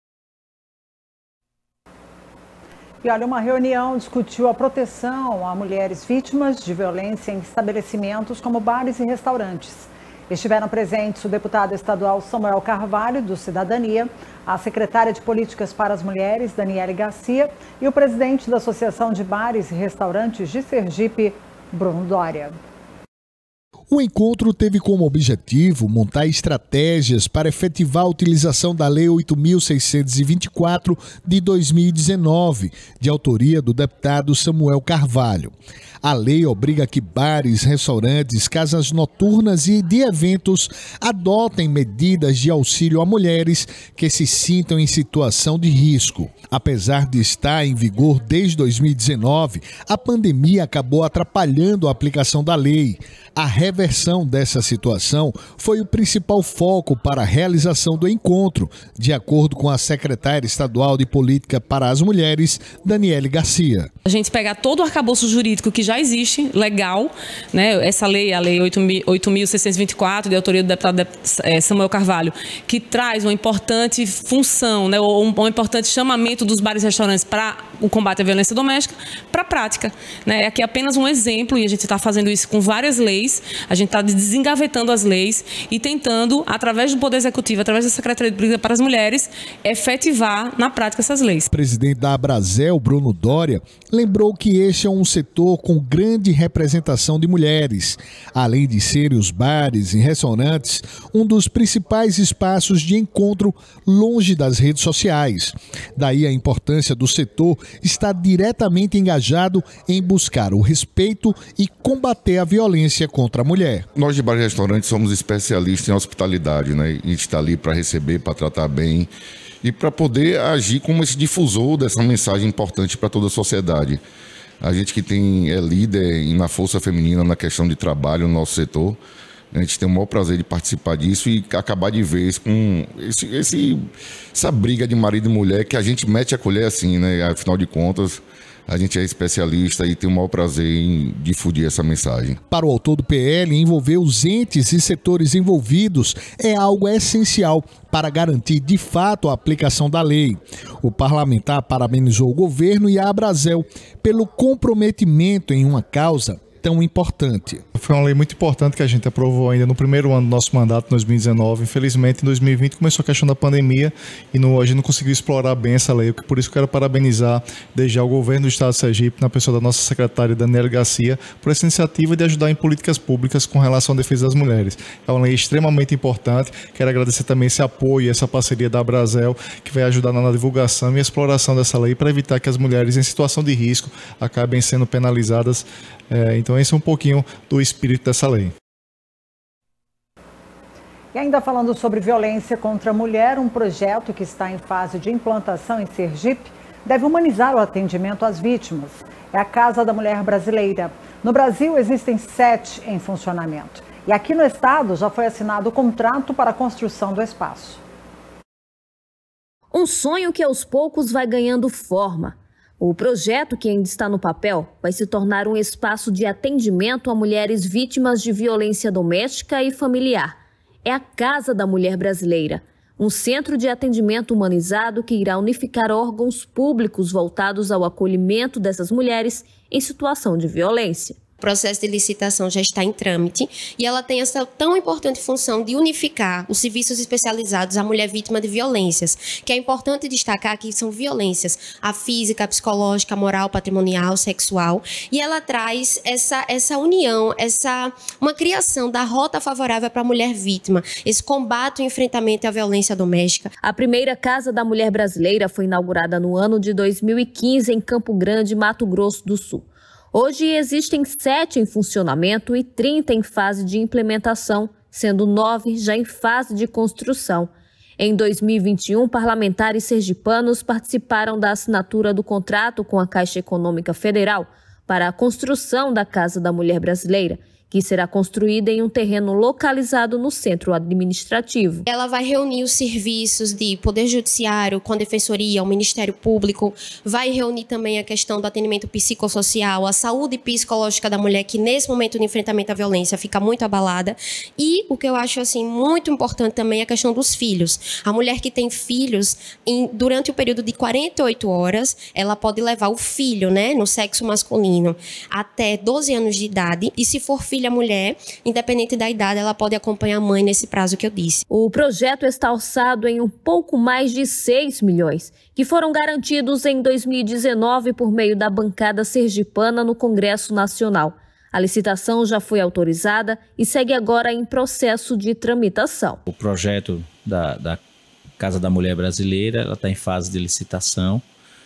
E olha, uma reunião discutiu a proteção a mulheres vítimas de violência em estabelecimentos como bares e restaurantes. Estiveram presentes o deputado estadual Samuel Carvalho, do Cidadania, a secretária de Políticas para as Mulheres, Daniele Garcia, e o presidente da Associação de Bares e Restaurantes de Sergipe, Bruno Dória. O encontro teve como objetivo montar estratégias para efetivar a utilização da Lei oito mil seiscentos e vinte e quatro de dois mil e dezenove, de autoria do deputado Samuel Carvalho. A lei obriga que bares, restaurantes, casas noturnas e de eventos adotem medidas de auxílio a mulheres que se sintam em situação de risco. Apesar de estar em vigor desde dois mil e dezenove, a pandemia acabou atrapalhando a aplicação da lei. A reversão dessa situação foi o principal foco para a realização do encontro, de acordo com a secretária estadual de Política para as Mulheres, Daniele Garcia. A gente pegar todo o arcabouço jurídico que já existe, legal, né? Essa lei, a Lei oito mil seiscentos e vinte e quatro, de autoria do deputado Samuel Carvalho, que traz uma importante função, né? Ou um importante chamamento dos bares e restaurantes para o combate à violência doméstica, para a prática, né? Aqui é apenas um exemplo, e a gente está fazendo isso com várias leis. A gente está desengavetando as leis e tentando, através do Poder Executivo, através da Secretaria de Política para as Mulheres, efetivar na prática essas leis. O presidente da Abrazel, Bruno Dória, lembrou que este é um setor com grande representação de mulheres, além de serem os bares e restaurantes um dos principais espaços de encontro longe das redes sociais. Daí a importância do setor estar diretamente engajado em buscar o respeito e combater a violência contra a mulher. Nós de bares e restaurantes somos especialistas em hospitalidade, né? A gente está ali para receber, para tratar bem e para poder agir como esse difusor dessa mensagem importante para toda a sociedade. A gente que tem, é líder na força feminina na questão de trabalho no nosso setor, a gente tem o maior prazer de participar disso e acabar de vez com esse, esse, essa briga de marido e mulher que a gente mete a colher assim, né? Afinal de contas, a gente é especialista e tem o maior prazer em difundir essa mensagem. Para o autor do P L, envolver os entes e setores envolvidos é algo essencial para garantir de fato a aplicação da lei. O parlamentar parabenizou o governo e a Abrazel pelo comprometimento em uma causa tão importante. Foi uma lei muito importante que a gente aprovou ainda no primeiro ano do nosso mandato, em dois mil e dezenove. Infelizmente, em dois mil e vinte começou a questão da pandemia e no, a gente não conseguiu explorar bem essa lei. Por isso, quero parabenizar desde já o governo do estado de Sergipe, na pessoa da nossa secretária Daniele Garcia, por essa iniciativa de ajudar em políticas públicas com relação à defesa das mulheres. É uma lei extremamente importante. Quero agradecer também esse apoio, essa parceria da Abrazel, que vai ajudar na divulgação e exploração dessa lei para evitar que as mulheres em situação de risco acabem sendo penalizadas. É, então, Então esse é um pouquinho do espírito dessa lei. E ainda falando sobre violência contra a mulher, um projeto que está em fase de implantação em Sergipe deve humanizar o atendimento às vítimas. É a Casa da Mulher Brasileira. No Brasil, existem sete em funcionamento. E aqui no estado já foi assinado o contrato para a construção do espaço. Um sonho que aos poucos vai ganhando forma. O projeto, que ainda está no papel, vai se tornar um espaço de atendimento a mulheres vítimas de violência doméstica e familiar. É a Casa da Mulher Brasileira, um centro de atendimento humanizado que irá unificar órgãos públicos voltados ao acolhimento dessas mulheres em situação de violência. O processo de licitação já está em trâmite e ela tem essa tão importante função de unificar os serviços especializados à mulher vítima de violências, que é importante destacar que são violências, a física, a psicológica, a moral, patrimonial, sexual, e ela traz essa, essa união, essa, uma criação da rota favorável para a mulher vítima, esse combate e enfrentamento à violência doméstica. A primeira Casa da Mulher Brasileira foi inaugurada no ano de dois mil e quinze em Campo Grande, Mato Grosso do Sul. Hoje existem sete em funcionamento e trinta em fase de implementação, sendo nove já em fase de construção. Em dois mil e vinte e um, parlamentares sergipanos participaram da assinatura do contrato com a Caixa Econômica Federal para a construção da Casa da Mulher Brasileira, que será construída em um terreno localizado no centro administrativo. Ela vai reunir os serviços de Poder Judiciário, com a Defensoria, o Ministério Público, vai reunir também a questão do atendimento psicossocial, a saúde psicológica da mulher, que nesse momento de enfrentamento à violência fica muito abalada, e o que eu acho assim muito importante também é a questão dos filhos. A mulher que tem filhos, em, durante o período de quarenta e oito horas, ela pode levar o filho, né, no sexo masculino, até doze anos de idade, e se for filho filha mulher, independente da idade, ela pode acompanhar a mãe nesse prazo que eu disse. O projeto está orçado em um pouco mais de seis milhões, que foram garantidos em dois mil e dezenove por meio da bancada sergipana no Congresso Nacional. A licitação já foi autorizada e segue agora em processo de tramitação. O projeto da, da Casa da Mulher Brasileira está em fase de licitação.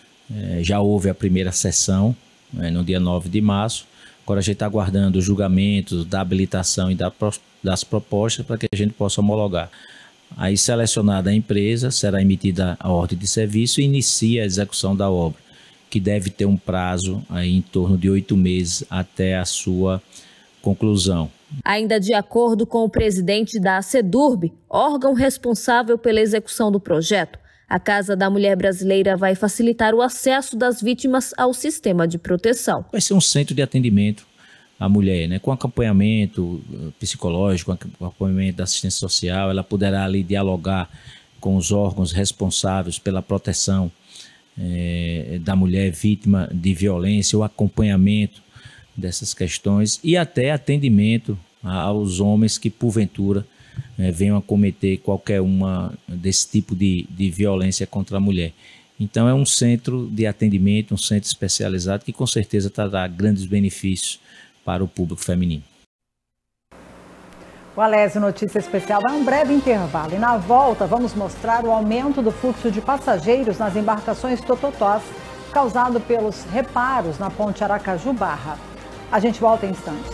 É, já houve a primeira sessão, é, no dia nove de março. Agora a gente está aguardando os julgamentos da habilitação e da, das propostas para que a gente possa homologar. Aí, selecionada a empresa, será emitida a ordem de serviço e inicia a execução da obra, que deve ter um prazo aí em torno de oito meses até a sua conclusão. Ainda de acordo com o presidente da SEDURB, órgão responsável pela execução do projeto, a Casa da Mulher Brasileira vai facilitar o acesso das vítimas ao sistema de proteção. Vai ser um centro de atendimento à mulher, né? Com acompanhamento psicológico, com acompanhamento da assistência social. Ela poderá ali dialogar com os órgãos responsáveis pela proteção eh, da mulher vítima de violência, o acompanhamento dessas questões e até atendimento aos homens que, porventura, É, venham a cometer qualquer uma desse tipo de, de violência contra a mulher. Então é um centro de atendimento, um centro especializado que com certeza trará grandes benefícios para o público feminino. O Alésio Notícia Especial vai um breve intervalo e na volta vamos mostrar o aumento do fluxo de passageiros nas embarcações tototós causado pelos reparos na ponte Aracaju-Barra. A gente volta em instantes.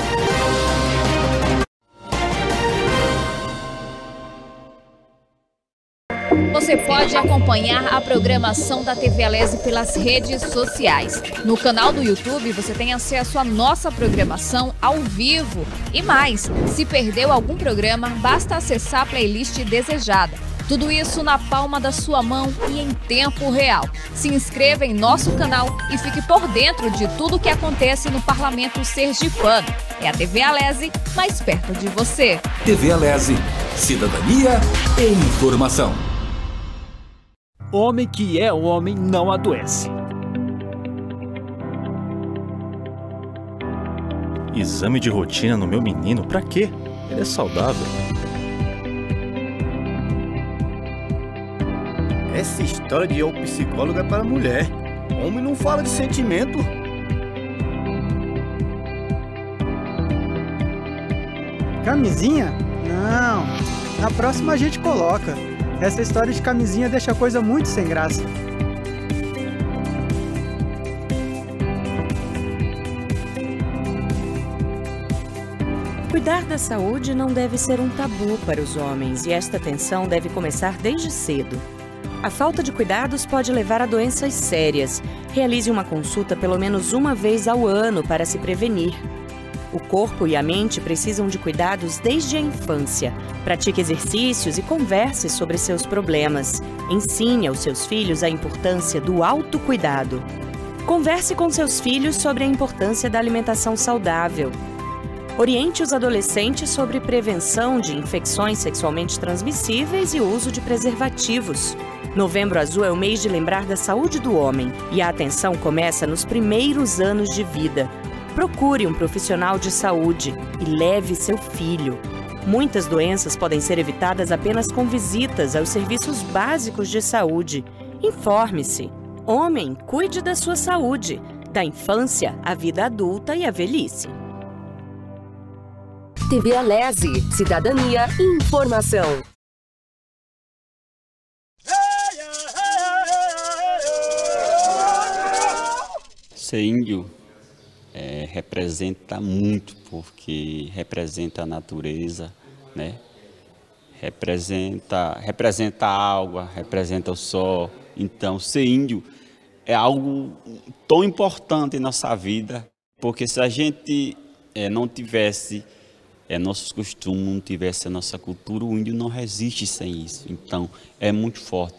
Você pode acompanhar a programação da T V Alesi pelas redes sociais. No canal do YouTube você tem acesso à nossa programação ao vivo. E mais, se perdeu algum programa, basta acessar a playlist desejada. Tudo isso na palma da sua mão e em tempo real. Se inscreva em nosso canal e fique por dentro de tudo o que acontece no Parlamento Sergipano. É a T V Alesi, mais perto de você. T V Alesi, cidadania e informação. Homem que é homem não adoece. Exame de rotina no meu menino, pra quê? Ele é saudável. Essa história de ir ao psicólogo é para mulher. Homem não fala de sentimento. Camisinha? Não. Na próxima a gente coloca. Essa história de camisinha deixa a coisa muito sem graça. Cuidar da saúde não deve ser um tabu para os homens e esta atenção deve começar desde cedo. A falta de cuidados pode levar a doenças sérias. Realize uma consulta pelo menos uma vez ao ano para se prevenir. O corpo e a mente precisam de cuidados desde a infância. Pratique exercícios e converse sobre seus problemas. Ensine aos seus filhos a importância do autocuidado. Converse com seus filhos sobre a importância da alimentação saudável. Oriente os adolescentes sobre prevenção de infecções sexualmente transmissíveis e uso de preservativos. Novembro Azul é o mês de lembrar da saúde do homem e a atenção começa nos primeiros anos de vida. Procure um profissional de saúde e leve seu filho. Muitas doenças podem ser evitadas apenas com visitas aos serviços básicos de saúde. Informe-se. Homem, cuide da sua saúde, da infância à vida adulta e à velhice. T V Alese, cidadania e informação. Ser índio é, representa muito, porque representa a natureza, né? Representa, representa a água, representa o sol. Então, ser índio é algo tão importante em nossa vida, porque se a gente é, não tivesse é, nossos costumes, não tivesse a nossa cultura, o índio não resiste sem isso. Então, é muito forte.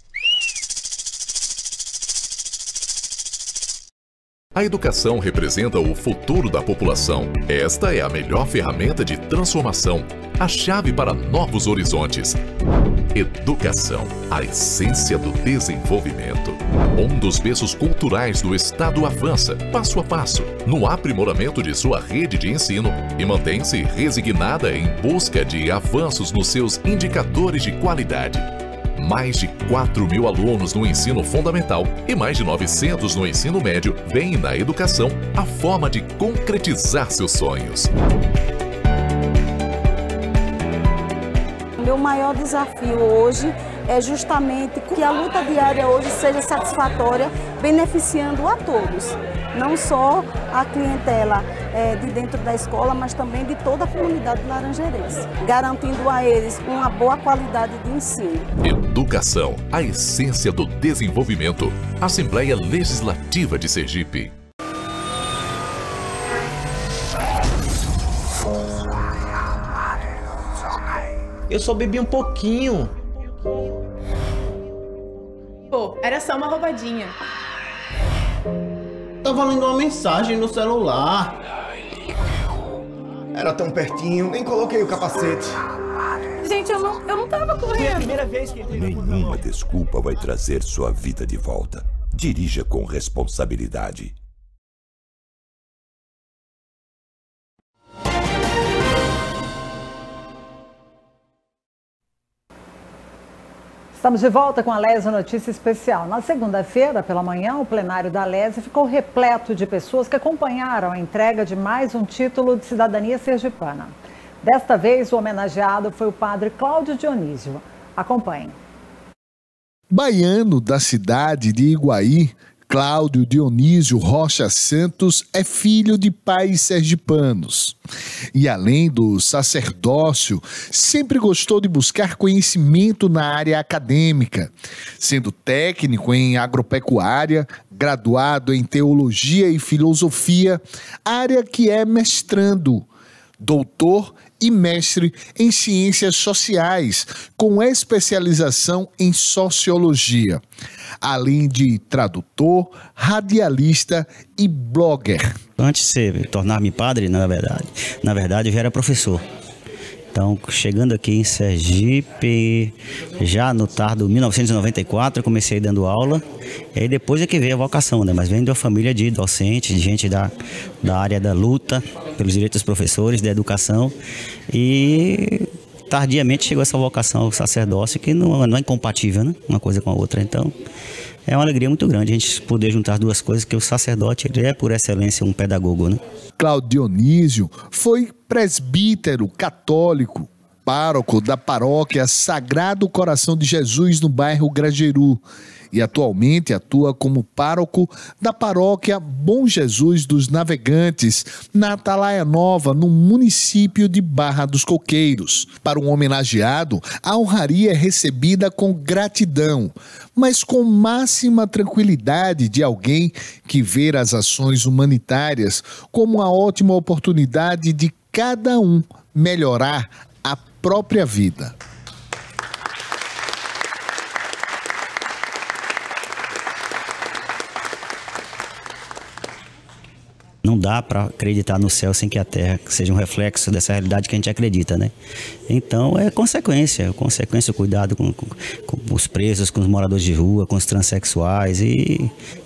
A educação representa o futuro da população. Esta é a melhor ferramenta de transformação, a chave para novos horizontes. Educação, a essência do desenvolvimento. Um dos berços culturais do Estado avança, passo a passo, no aprimoramento de sua rede de ensino e mantém-se resignada em busca de avanços nos seus indicadores de qualidade. Mais de quatro mil alunos no ensino fundamental e mais de novecentos no ensino médio veem na educação a forma de concretizar seus sonhos. Meu maior desafio hoje é justamente que a luta diária hoje seja satisfatória, beneficiando a todos. Não só a clientela é, de dentro da escola, mas também de toda a comunidade laranjeirense, garantindo a eles uma boa qualidade de ensino. Educação, a essência do desenvolvimento. Assembleia Legislativa de Sergipe. Eu só bebi um pouquinho. Pô, era só uma roubadinha. Tava lendo uma mensagem no celular. Era tão pertinho, nem coloquei o capacete. Gente, eu não, eu não tava correndo. Foi a primeira vez que entrei. Nenhuma desculpa vai trazer sua vida de volta. Dirija com responsabilidade. Estamos de volta com a Alese Notícia Especial. Na segunda-feira, pela manhã, o plenário da Alese ficou repleto de pessoas que acompanharam a entrega de mais um título de cidadania sergipana. Desta vez, o homenageado foi o padre Cláudio Dionísio. Acompanhe. Baiano da cidade de Iguaí, Cláudio Dionísio Rocha Santos é filho de pais sergipanos. E além do sacerdócio, sempre gostou de buscar conhecimento na área acadêmica, sendo técnico em agropecuária, graduado em teologia e filosofia, área que é mestrando, doutor e mestre em ciências sociais, com especialização em sociologia, além de tradutor, radialista e blogger. Antes de tornar-me padre, na verdade, na verdade eu já era professor. Então, chegando aqui em Sergipe, já no tardo mil novecentos e noventa e quatro, eu comecei dando aula. E aí depois é que veio a vocação, né? Mas vem de uma família de docentes, de gente da, da área da luta pelos direitos dos professores, da educação. E tardiamente chegou essa vocação ao sacerdócio, que não, não é incompatível, né? Uma coisa com a outra. Então, é uma alegria muito grande a gente poder juntar as duas coisas, que o sacerdote ele é, por excelência, um pedagogo, né? Cláudio Dionísio foi presbítero católico, pároco da paróquia Sagrado Coração de Jesus, no bairro Grajeru, e atualmente atua como pároco da paróquia Bom Jesus dos Navegantes, na Atalaia Nova, no município de Barra dos Coqueiros. Para um homenageado, a honraria é recebida com gratidão, mas com máxima tranquilidade de alguém que vê as ações humanitárias como uma ótima oportunidade de cada um melhorar a própria vida. Não dá para acreditar no céu sem que a terra seja um reflexo dessa realidade que a gente acredita, né? Então é consequência, consequência o cuidado com, com, com os presos, com os moradores de rua, com os transexuais, e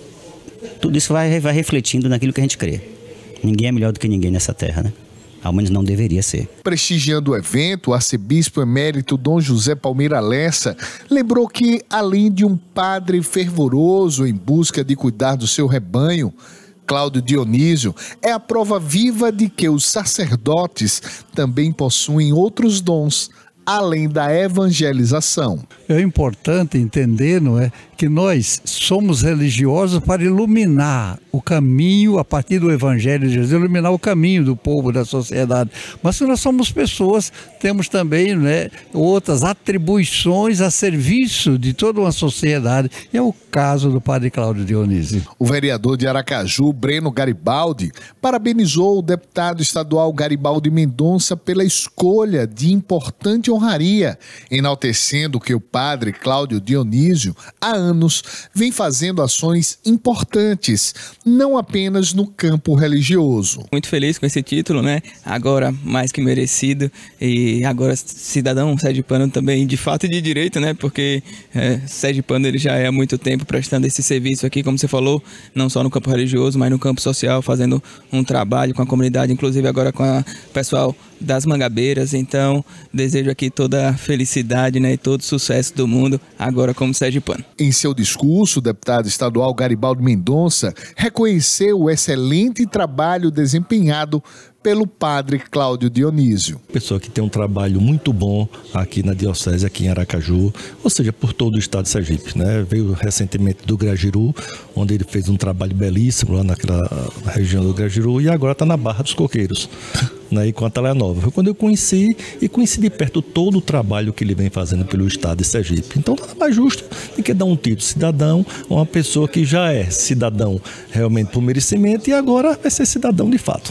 tudo isso vai, vai refletindo naquilo que a gente crê. Ninguém é melhor do que ninguém nessa terra, né? Ao menos não deveria ser. Prestigiando o evento, o arcebispo emérito Dom José Palmeira Lessa lembrou que, além de um padre fervoroso em busca de cuidar do seu rebanho, Cláudio Dionísio é a prova viva de que os sacerdotes também possuem outros dons, além da evangelização. É importante entender, não é, que nós somos religiosos para iluminar o caminho a partir do Evangelho de Jesus, iluminar o caminho do povo, da sociedade. Mas se nós somos pessoas, temos também, né, outras atribuições a serviço de toda uma sociedade. E é o caso do padre Cláudio Dionísio. O vereador de Aracaju, Breno Garibaldi, parabenizou o deputado estadual Garibaldi Mendonça pela escolha de importante honraria, enaltecendo que o padre Cláudio Dionísio há anos vem fazendo ações importantes, não apenas no campo religioso. Muito feliz com esse título, né? Agora mais que merecido, e agora cidadão sergipano também de fato e de direito, né? Porque é, sergipano ele já é há muito tempo prestando esse serviço aqui, como você falou, não só no campo religioso, mas no campo social, fazendo um trabalho com a comunidade, inclusive agora com o pessoal das Mangabeiras. Então desejo aqui toda a felicidade, né, e todo o sucesso do mundo agora como sergipano. Em seu discurso, o deputado estadual Garibaldi Mendonça reconheceu o excelente trabalho desempenhado pelo padre Cláudio Dionísio. Pessoa que tem um trabalho muito bom aqui na diocese, aqui em Aracaju, ou seja, por todo o estado de Sergipe, né? Veio recentemente do Grajiru, onde ele fez um trabalho belíssimo lá naquela região do Grajiru, e agora está na Barra dos Coqueiros, né, com a Atalaia Nova. Foi quando eu conheci e conheci de perto todo o trabalho que ele vem fazendo pelo estado de Sergipe. Então nada mais justo do que dar um título de cidadão a uma pessoa que já é cidadão realmente por merecimento e agora vai ser cidadão de fato.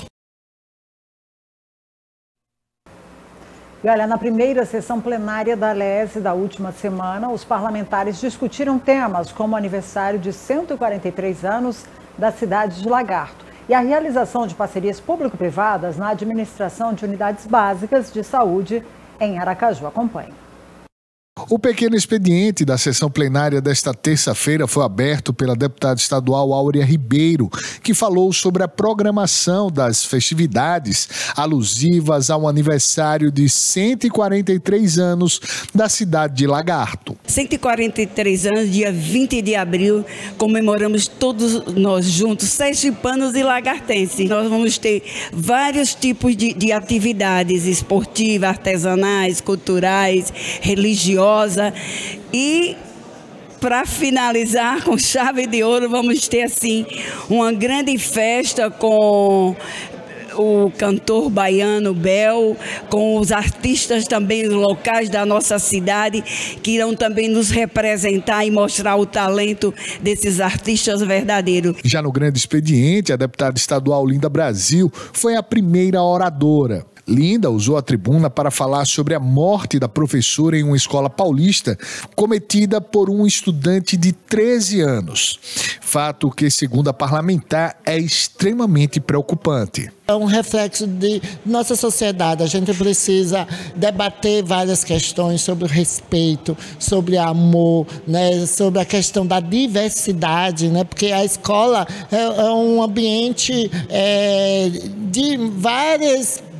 E olha, na primeira sessão plenária da LESE da última semana, os parlamentares discutiram temas como o aniversário de cento e quarenta e três anos da cidade de Lagarto e a realização de parcerias público-privadas na administração de unidades básicas de saúde em Aracaju. Acompanhe. O pequeno expediente da sessão plenária desta terça-feira foi aberto pela deputada estadual Áurea Ribeiro, que falou sobre a programação das festividades alusivas ao aniversário de cento e quarenta e três anos da cidade de Lagarto. cento e quarenta e três anos, dia vinte de abril, comemoramos todos nós juntos, sergipanos e lagartenses. Nós vamos ter vários tipos de, de atividades esportivas, artesanais, culturais, religiosas. E para finalizar com chave de ouro, vamos ter assim uma grande festa com o cantor baiano Bel, com os artistas também locais da nossa cidade, que irão também nos representar e mostrar o talento desses artistas verdadeiros. Já no grande expediente, a deputada estadual Linda Brasil foi a primeira oradora. Linda usou a tribuna para falar sobre a morte da professora em uma escola paulista cometida por um estudante de treze anos. Fato que, segundo a parlamentar, é extremamente preocupante. É um reflexo de nossa sociedade. A gente precisa debater várias questões sobre o respeito, sobre amor, né, sobre a questão da diversidade, né, porque a escola é, é um ambiente é, de várias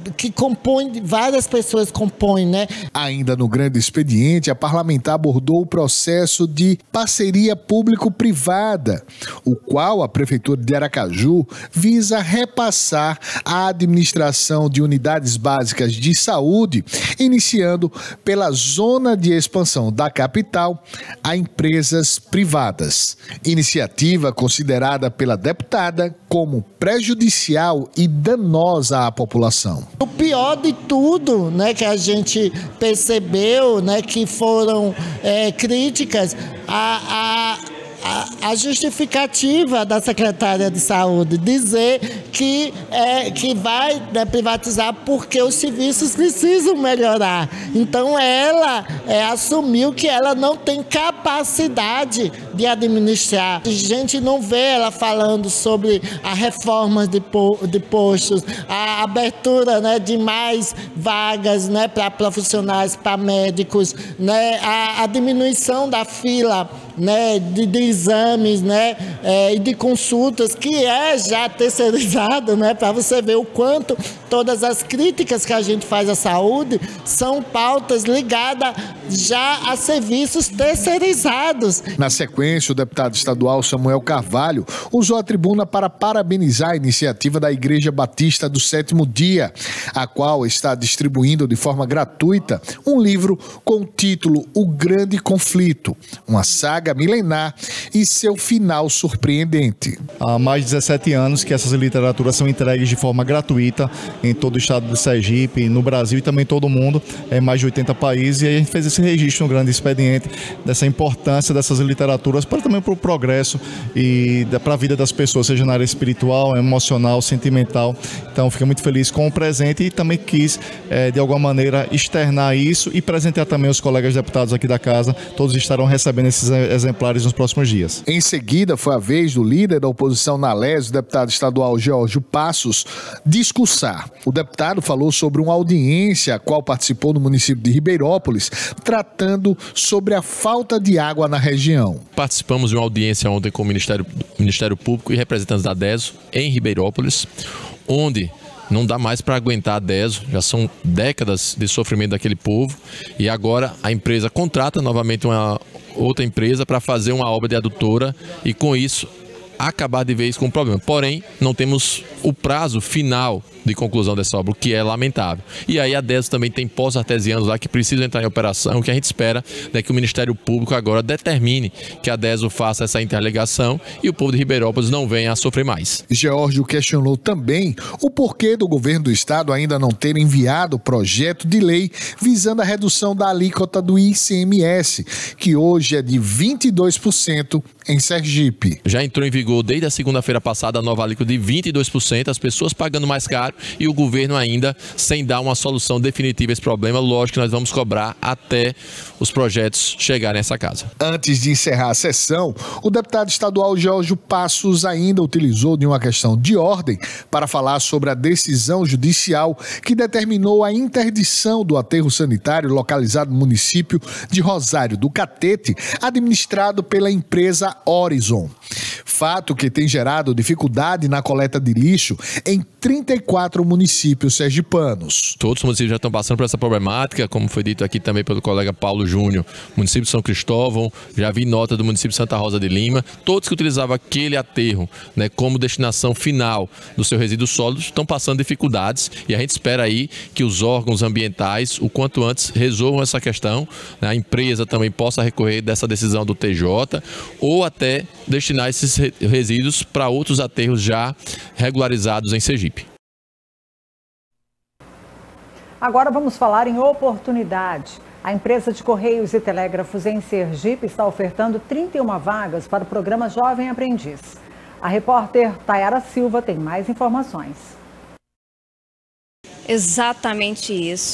que compõe, várias pessoas compõem, né? Ainda no grande expediente, a parlamentar abordou o processo de parceria público-privada, o qual a Prefeitura de Aracaju visa repassar a administração de unidades básicas de saúde, iniciando pela zona de expansão da capital a empresas privadas. Iniciativa considerada pela deputada como prejudicial e danosa à população. O pior de tudo, né, que a gente percebeu, né, que foram é, críticas a, a a justificativa da secretária de saúde dizer que, é, que vai, né, privatizar porque os serviços precisam melhorar. Então ela é, assumiu que ela não tem capacidade de administrar. A gente não vê ela falando sobre a reforma de, po de postos, a abertura, né, de mais vagas, né, para profissionais, para médicos, né, a, a diminuição da fila, né, de, de exames, né, é, e de consultas, que é já terceirizado, né, para você ver o quanto todas as críticas que a gente faz à saúde são pautas ligadas já a serviços terceirizados. Na sequência, o deputado estadual Samuel Carvalho usou a tribuna para parabenizar a iniciativa da Igreja Batista do Sétimo Dia, a qual está distribuindo de forma gratuita um livro com o título O Grande Conflito, uma saga milenar e seu final surpreendente. Há mais de dezessete anos que essas literaturas são entregues de forma gratuita em todo o estado de Sergipe, no Brasil e também em todo o mundo, em mais de oitenta países, e a gente fez esse registro no grande expediente dessa importância dessas literaturas para também para o progresso e para a vida das pessoas, seja na área espiritual, emocional, sentimental. Então, fiquei muito feliz com o presente e também quis, é, de alguma maneira, externar isso e presentear também os colegas deputados aqui da casa. Todos estarão recebendo esses exemplares nos próximos dias. Em seguida, foi a vez do líder da oposição na Lese, o deputado estadual Geórgio Passos, discursar. O deputado falou sobre uma audiência a qual participou no município de Ribeirópolis, tratando sobre a falta de água na região. Participamos de uma audiência ontem com o Ministério, Ministério Público e representantes da DESO em Ribeirópolis, onde não dá mais para aguentar a DESO, já são décadas de sofrimento daquele povo, e agora a empresa contrata novamente uma outra empresa para fazer uma obra de adutora e com isso acabar de vez com o problema. Porém, não temos o prazo final de conclusão dessa obra, o que é lamentável. E aí a DESO também tem poços artesianos lá que precisam entrar em operação. O que a gente espera é que o Ministério Público agora determine que a DESO faça essa interligação e o povo de Ribeirópolis não venha a sofrer mais. Geórgio questionou também o porquê do governo do estado ainda não ter enviado o projeto de lei visando a redução da alíquota do I C M S, que hoje é de vinte e dois por cento em Sergipe. Já entrou em vigor desde a segunda-feira passada a nova alíquota de vinte e dois por cento, as pessoas pagando mais caro e o governo ainda sem dar uma solução definitiva a esse problema. Lógico que nós vamos cobrar até os projetos chegarem a essa casa. Antes de encerrar a sessão, o deputado estadual Geórgio Passos ainda utilizou de uma questão de ordem para falar sobre a decisão judicial que determinou a interdição do aterro sanitário localizado no município de Rosário do Catete, administrado pela empresa Horizon. Fato que tem gerado dificuldade na coleta de lixo em trinta e quatro municípios sergipanos. Todos os municípios já estão passando por essa problemática, como foi dito aqui também pelo colega Paulo Júnior. Município de São Cristóvão, já vi nota do município de Santa Rosa de Lima. Todos que utilizavam aquele aterro, né, como destinação final do seu resíduo sólido estão passando dificuldades e a gente espera aí que os órgãos ambientais, o quanto antes, resolvam essa questão, né, a empresa também possa recorrer dessa decisão do T J ou até destinar esses resíduos para outros aterros já regularizados em Sergipe. Agora vamos falar em oportunidade. A empresa de Correios e Telégrafos em Sergipe está ofertando trinta e uma vagas para o programa Jovem Aprendiz. A repórter Tayara Silva tem mais informações. Exatamente isso.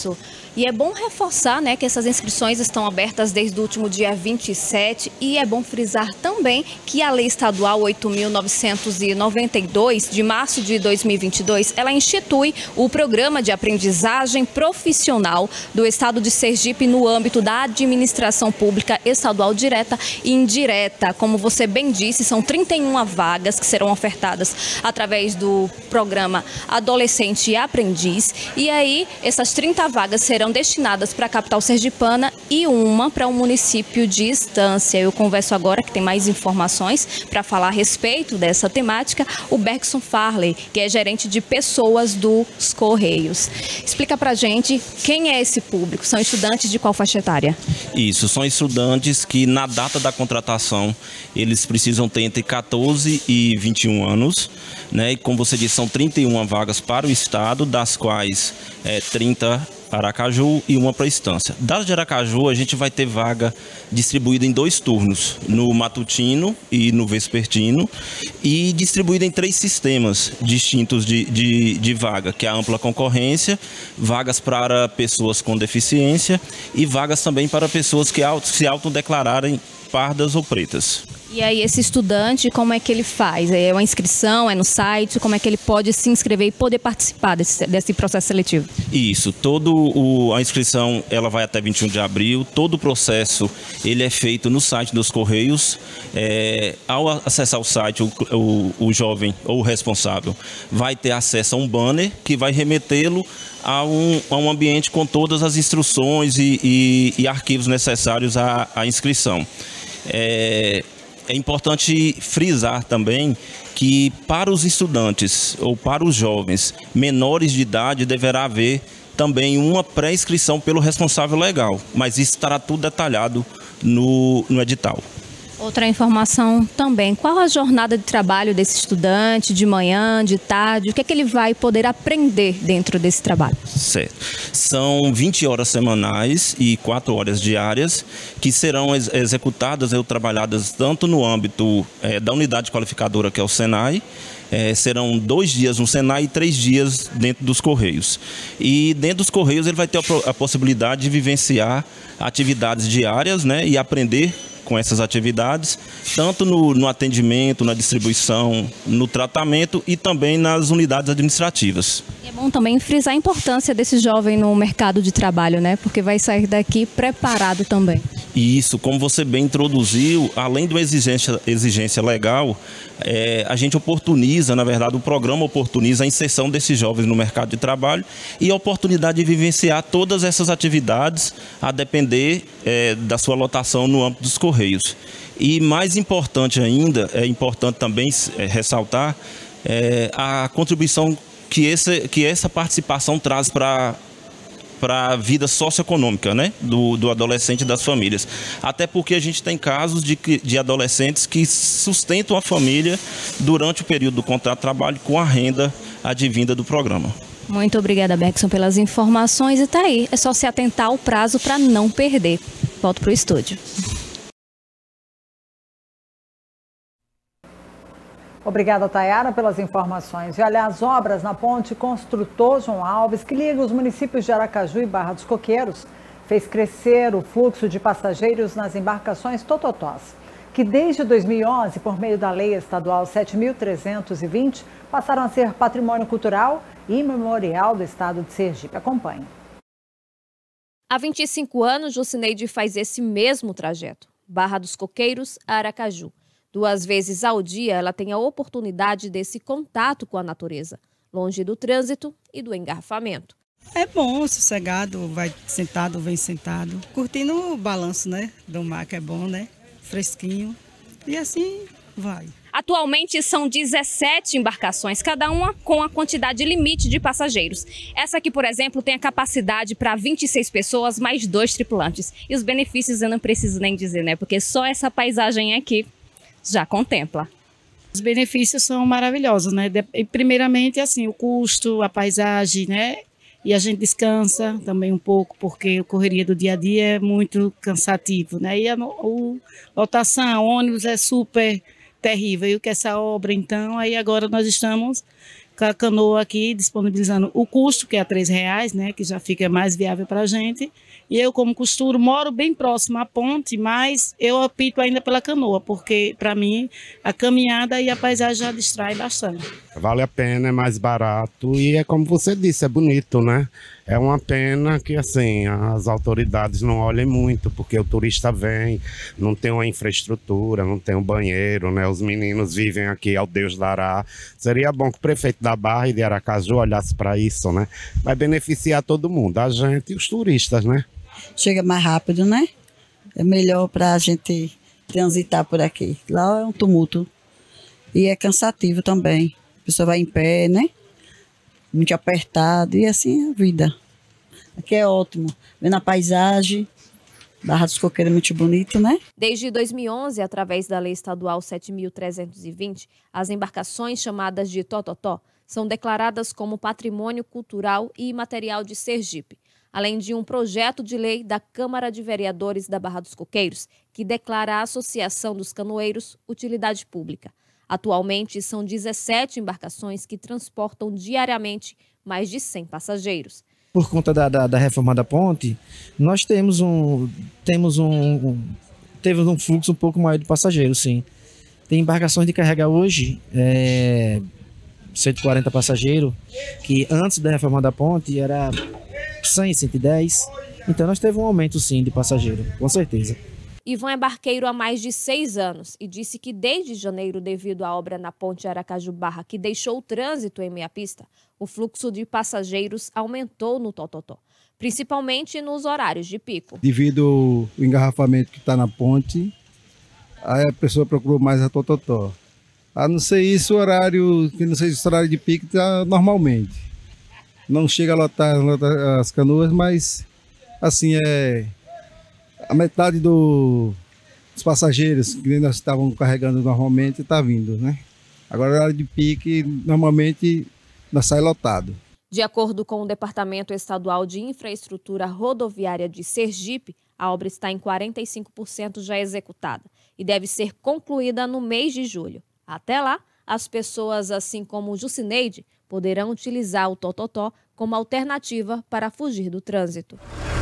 E é bom reforçar, né, que essas inscrições estão abertas desde o último dia vinte e sete e é bom frisar também que a Lei Estadual oito mil novecentos e noventa e dois, de março de dois mil e vinte e dois, ela institui o Programa de Aprendizagem Profissional do Estado de Sergipe no âmbito da administração pública estadual direta e indireta. Como você bem disse, são trinta e uma vagas que serão ofertadas através do programa Adolescente e Aprendiz. E aí, essas trinta vagas serão serão destinadas para a capital sergipana e uma para o município de Estância. Eu converso agora, que tem mais informações para falar a respeito dessa temática, o Bergson Farley, que é gerente de pessoas dos Correios. Explica para a gente quem é esse público, são estudantes de qual faixa etária? Isso, são estudantes que na data da contratação eles precisam ter entre quatorze e vinte e um anos, né? E como você disse, são trinta e uma vagas para o estado, das quais é, trinta para Aracaju e uma para a Estância. Das de Aracaju, a gente vai ter vaga distribuída em dois turnos, no matutino e no vespertino, e distribuída em três sistemas distintos de, de, de vaga, que é a ampla concorrência, vagas para pessoas com deficiência e vagas também para pessoas que auto, se autodeclararem pardas ou pretas. E aí esse estudante, como é que ele faz? É uma inscrição, é no site? Como é que ele pode se inscrever e poder participar desse, desse processo seletivo? Isso, todo o, a inscrição ela vai até vinte e um de abril, todo o processo ele é feito no site dos Correios. É, ao acessar o site, o, o, o jovem ou o responsável vai ter acesso a um banner que vai remetê-lo a um, a um ambiente com todas as instruções e, e, e arquivos necessários à, à inscrição. É, É importante frisar também que para os estudantes ou para os jovens menores de idade deverá haver também uma pré-inscrição pelo responsável legal, mas isso estará tudo detalhado no, no edital. Outra informação também, qual a jornada de trabalho desse estudante, de manhã, de tarde, o que é que ele vai poder aprender dentro desse trabalho? Certo. São vinte horas semanais e quatro horas diárias que serão ex executadas ou trabalhadas tanto no âmbito é, da unidade qualificadora, que é o Senai. É, serão dois dias no Senai e três dias dentro dos Correios. E dentro dos Correios ele vai ter a, a possibilidade de vivenciar atividades diárias, né, e aprender com essas atividades, tanto no, no atendimento, na distribuição, no tratamento e também nas unidades administrativas. E é bom também frisar a importância desse jovem no mercado de trabalho, né? Porque vai sair daqui preparado também. E isso, como você bem introduziu, além de uma exigência, exigência legal, é, a gente oportuniza, na verdade, o programa oportuniza a inserção desses jovens no mercado de trabalho e a oportunidade de vivenciar todas essas atividades a depender é, da sua lotação no âmbito dos Correios. E mais importante ainda, é importante também é, ressaltar é, a contribuição que, esse, que essa participação traz para para a vida socioeconômica, né, do, do adolescente e das famílias. Até porque a gente tem casos de, de adolescentes que sustentam a família durante o período do contrato de trabalho com a renda advinda do programa. Muito obrigada, Bergson, pelas informações. E tá aí, é só se atentar ao prazo para não perder. Volto para o estúdio. Obrigada, Tayara, pelas informações. E olha, as obras na ponte Construtor João Alves, que liga os municípios de Aracaju e Barra dos Coqueiros, fez crescer o fluxo de passageiros nas embarcações Tototós, que desde dois mil e onze, por meio da Lei Estadual sete mil trezentos e vinte, passaram a ser patrimônio cultural e memorial do estado de Sergipe. Acompanhe. Há vinte e cinco anos, Jucineide faz esse mesmo trajeto, Barra dos Coqueiros a Aracaju. Duas vezes ao dia, ela tem a oportunidade desse contato com a natureza, longe do trânsito e do engarrafamento. É bom, sossegado, vai sentado, vem sentado. Curtindo o balanço, né, do mar, que é bom, né, fresquinho, e assim vai. Atualmente são dezessete embarcações, cada uma com a quantidade limite de passageiros. Essa aqui, por exemplo, tem a capacidade para vinte e seis pessoas, mais dois tripulantes. E os benefícios eu não preciso nem dizer, né, porque só essa paisagem aqui já contempla. Os benefícios são maravilhosos, né? Primeiramente, assim, o custo, a paisagem, né? E a gente descansa também um pouco, porque a correria do dia a dia é muito cansativo, né? E a, a lotação, ônibus é super terrível. E o que essa obra, então, aí agora nós estamos a canoa aqui disponibilizando o custo, que é a três reais, né, que já fica mais viável para a gente. E eu, como costuro, moro bem próximo à ponte, mas eu opto ainda pela canoa, porque para mim a caminhada e a paisagem já distrai bastante. Vale a pena, é mais barato e é como você disse, é bonito, né? É uma pena que assim as autoridades não olhem muito, porque o turista vem, não tem uma infraestrutura, não tem um banheiro, né? Os meninos vivem aqui ao Deus dará. Seria bom que o prefeito da Barra e de Aracaju olhasse para isso, né? Vai beneficiar todo mundo, a gente e os turistas, né? Chega mais rápido, né? É melhor para a gente transitar por aqui. Lá é um tumulto e é cansativo também. A pessoa vai em pé, né? Muito apertado e assim é a vida. Aqui é ótimo. Vendo a paisagem, Barra dos Coqueiros é muito bonito, né? Desde dois mil e onze, através da Lei Estadual sete mil trezentos e vinte, as embarcações chamadas de tototó são declaradas como patrimônio cultural e imaterial de Sergipe, além de um projeto de lei da Câmara de Vereadores da Barra dos Coqueiros, que declara a Associação dos Canoeiros utilidade pública. Atualmente, são dezessete embarcações que transportam diariamente mais de cem passageiros. Por conta da, da, da reforma da ponte, nós temos um, temos um, um, temos um fluxo um pouco maior de passageiros, sim. Tem embarcações de carregar hoje, é, cento e quarenta passageiros, que antes da reforma da ponte era cem, cento e dez. Então nós teve um aumento, sim, de passageiro, com certeza. Ivan é barqueiro há mais de seis anos e disse que desde janeiro, devido à obra na ponte Aracaju-Barra, que deixou o trânsito em meia pista, o fluxo de passageiros aumentou no Tototó, principalmente nos horários de pico. Devido ao engarrafamento que está na ponte, aí a pessoa procurou mais a Tototó. A não ser isso, o horário, que não sei se o horário de pico está normalmente. Não chega a lotar, lotar as canoas, mas assim é... A metade do, dos passageiros que nós estávamos carregando normalmente está vindo, né? Agora, na hora de pique, normalmente nós sai lotado. De acordo com o Departamento Estadual de Infraestrutura Rodoviária de Sergipe, a obra está em quarenta e cinco por cento já executada e deve ser concluída no mês de julho. Até lá, as pessoas, assim como o Jucineide, poderão utilizar o Tototó como alternativa para fugir do trânsito.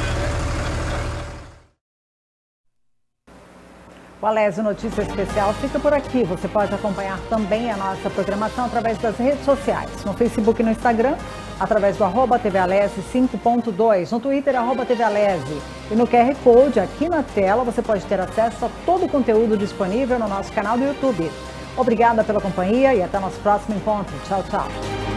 O Alésio Notícia Especial fica por aqui. Você pode acompanhar também a nossa programação através das redes sociais. No Facebook e no Instagram, através do arroba T V Alésio cinco ponto dois. No Twitter, arroba T V Alésio. E no Q R Code, aqui na tela, você pode ter acesso a todo o conteúdo disponível no nosso canal do YouTube. Obrigada pela companhia e até nosso próximo encontro. Tchau, tchau.